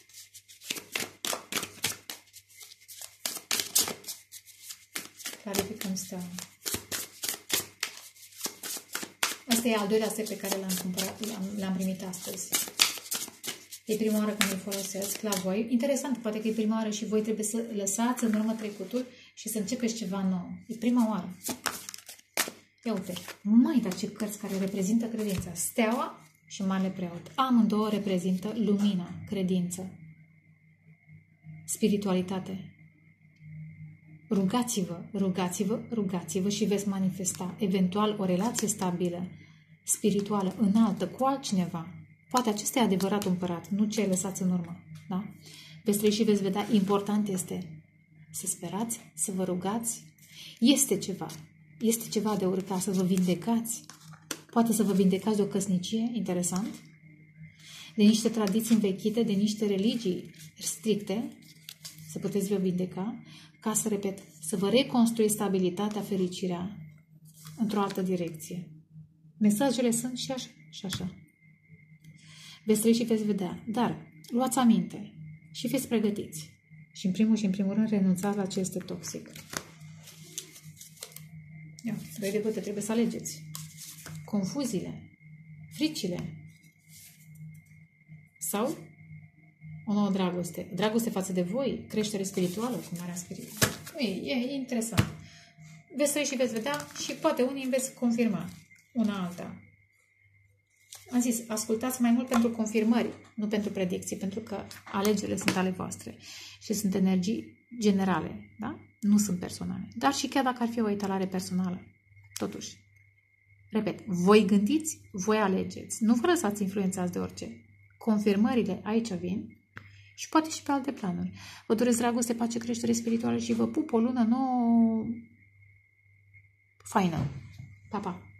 Clarificăm steaua. Asta e al doilea set pe care l-am cumpărat, l-am primit astăzi. E prima oară când îl folosesc la voi. Interesant, poate că e prima oară și voi trebuie să lăsați în urmă trecutul și să începeți ceva nou. E prima oară. Ia uite, mai da ce cărți care reprezintă credința. Steaua și Marele Preot. Amândouă reprezintă lumina, credință, spiritualitate. Rugați-vă, rugați-vă, rugați-vă și veți manifesta eventual o relație stabilă, spirituală, înaltă, cu altcineva. Poate acesta e adevărat împărat, nu ce lăsați în urmă. Da? Veți trăi și veți vedea, important este să sperați, să vă rugați. Este ceva. Este ceva de urcat, să vă vindecați. Poate să vă vindecați de o căsnicie, interesant, de niște tradiții învechite, de niște religii stricte, să puteți vă vindeca, ca să, repet, să vă reconstruiți stabilitatea, fericirea într-o altă direcție. Mesajele sunt și așa, și așa. Veți trăi și veți vedea. Dar luați aminte și fiți pregătiți. Și în primul și în primul rând renunțați la ce este toxic. Ia, doi de bătă, trebuie să alegeți. Confuziile, fricile sau o nouă dragoste. Dragoste față de voi, creștere spirituală, cu marea spirituală. E, e interesant. veți trăi și veți vedea și poate unii veți confirma una alta. Am zis, ascultați mai mult pentru confirmări, nu pentru predicții, pentru că alegerile sunt ale voastre și sunt energii generale, da? Nu sunt personale. Dar și chiar dacă ar fi o etalare personală, totuși, repet, voi gândiți, voi alegeți, nu vă lăsați influențați de orice. Confirmările aici vin și poate și pe alte planuri. Vă doresc dragoste, pace, creștere spirituală și vă pup o lună nouă faină. Pa, pa!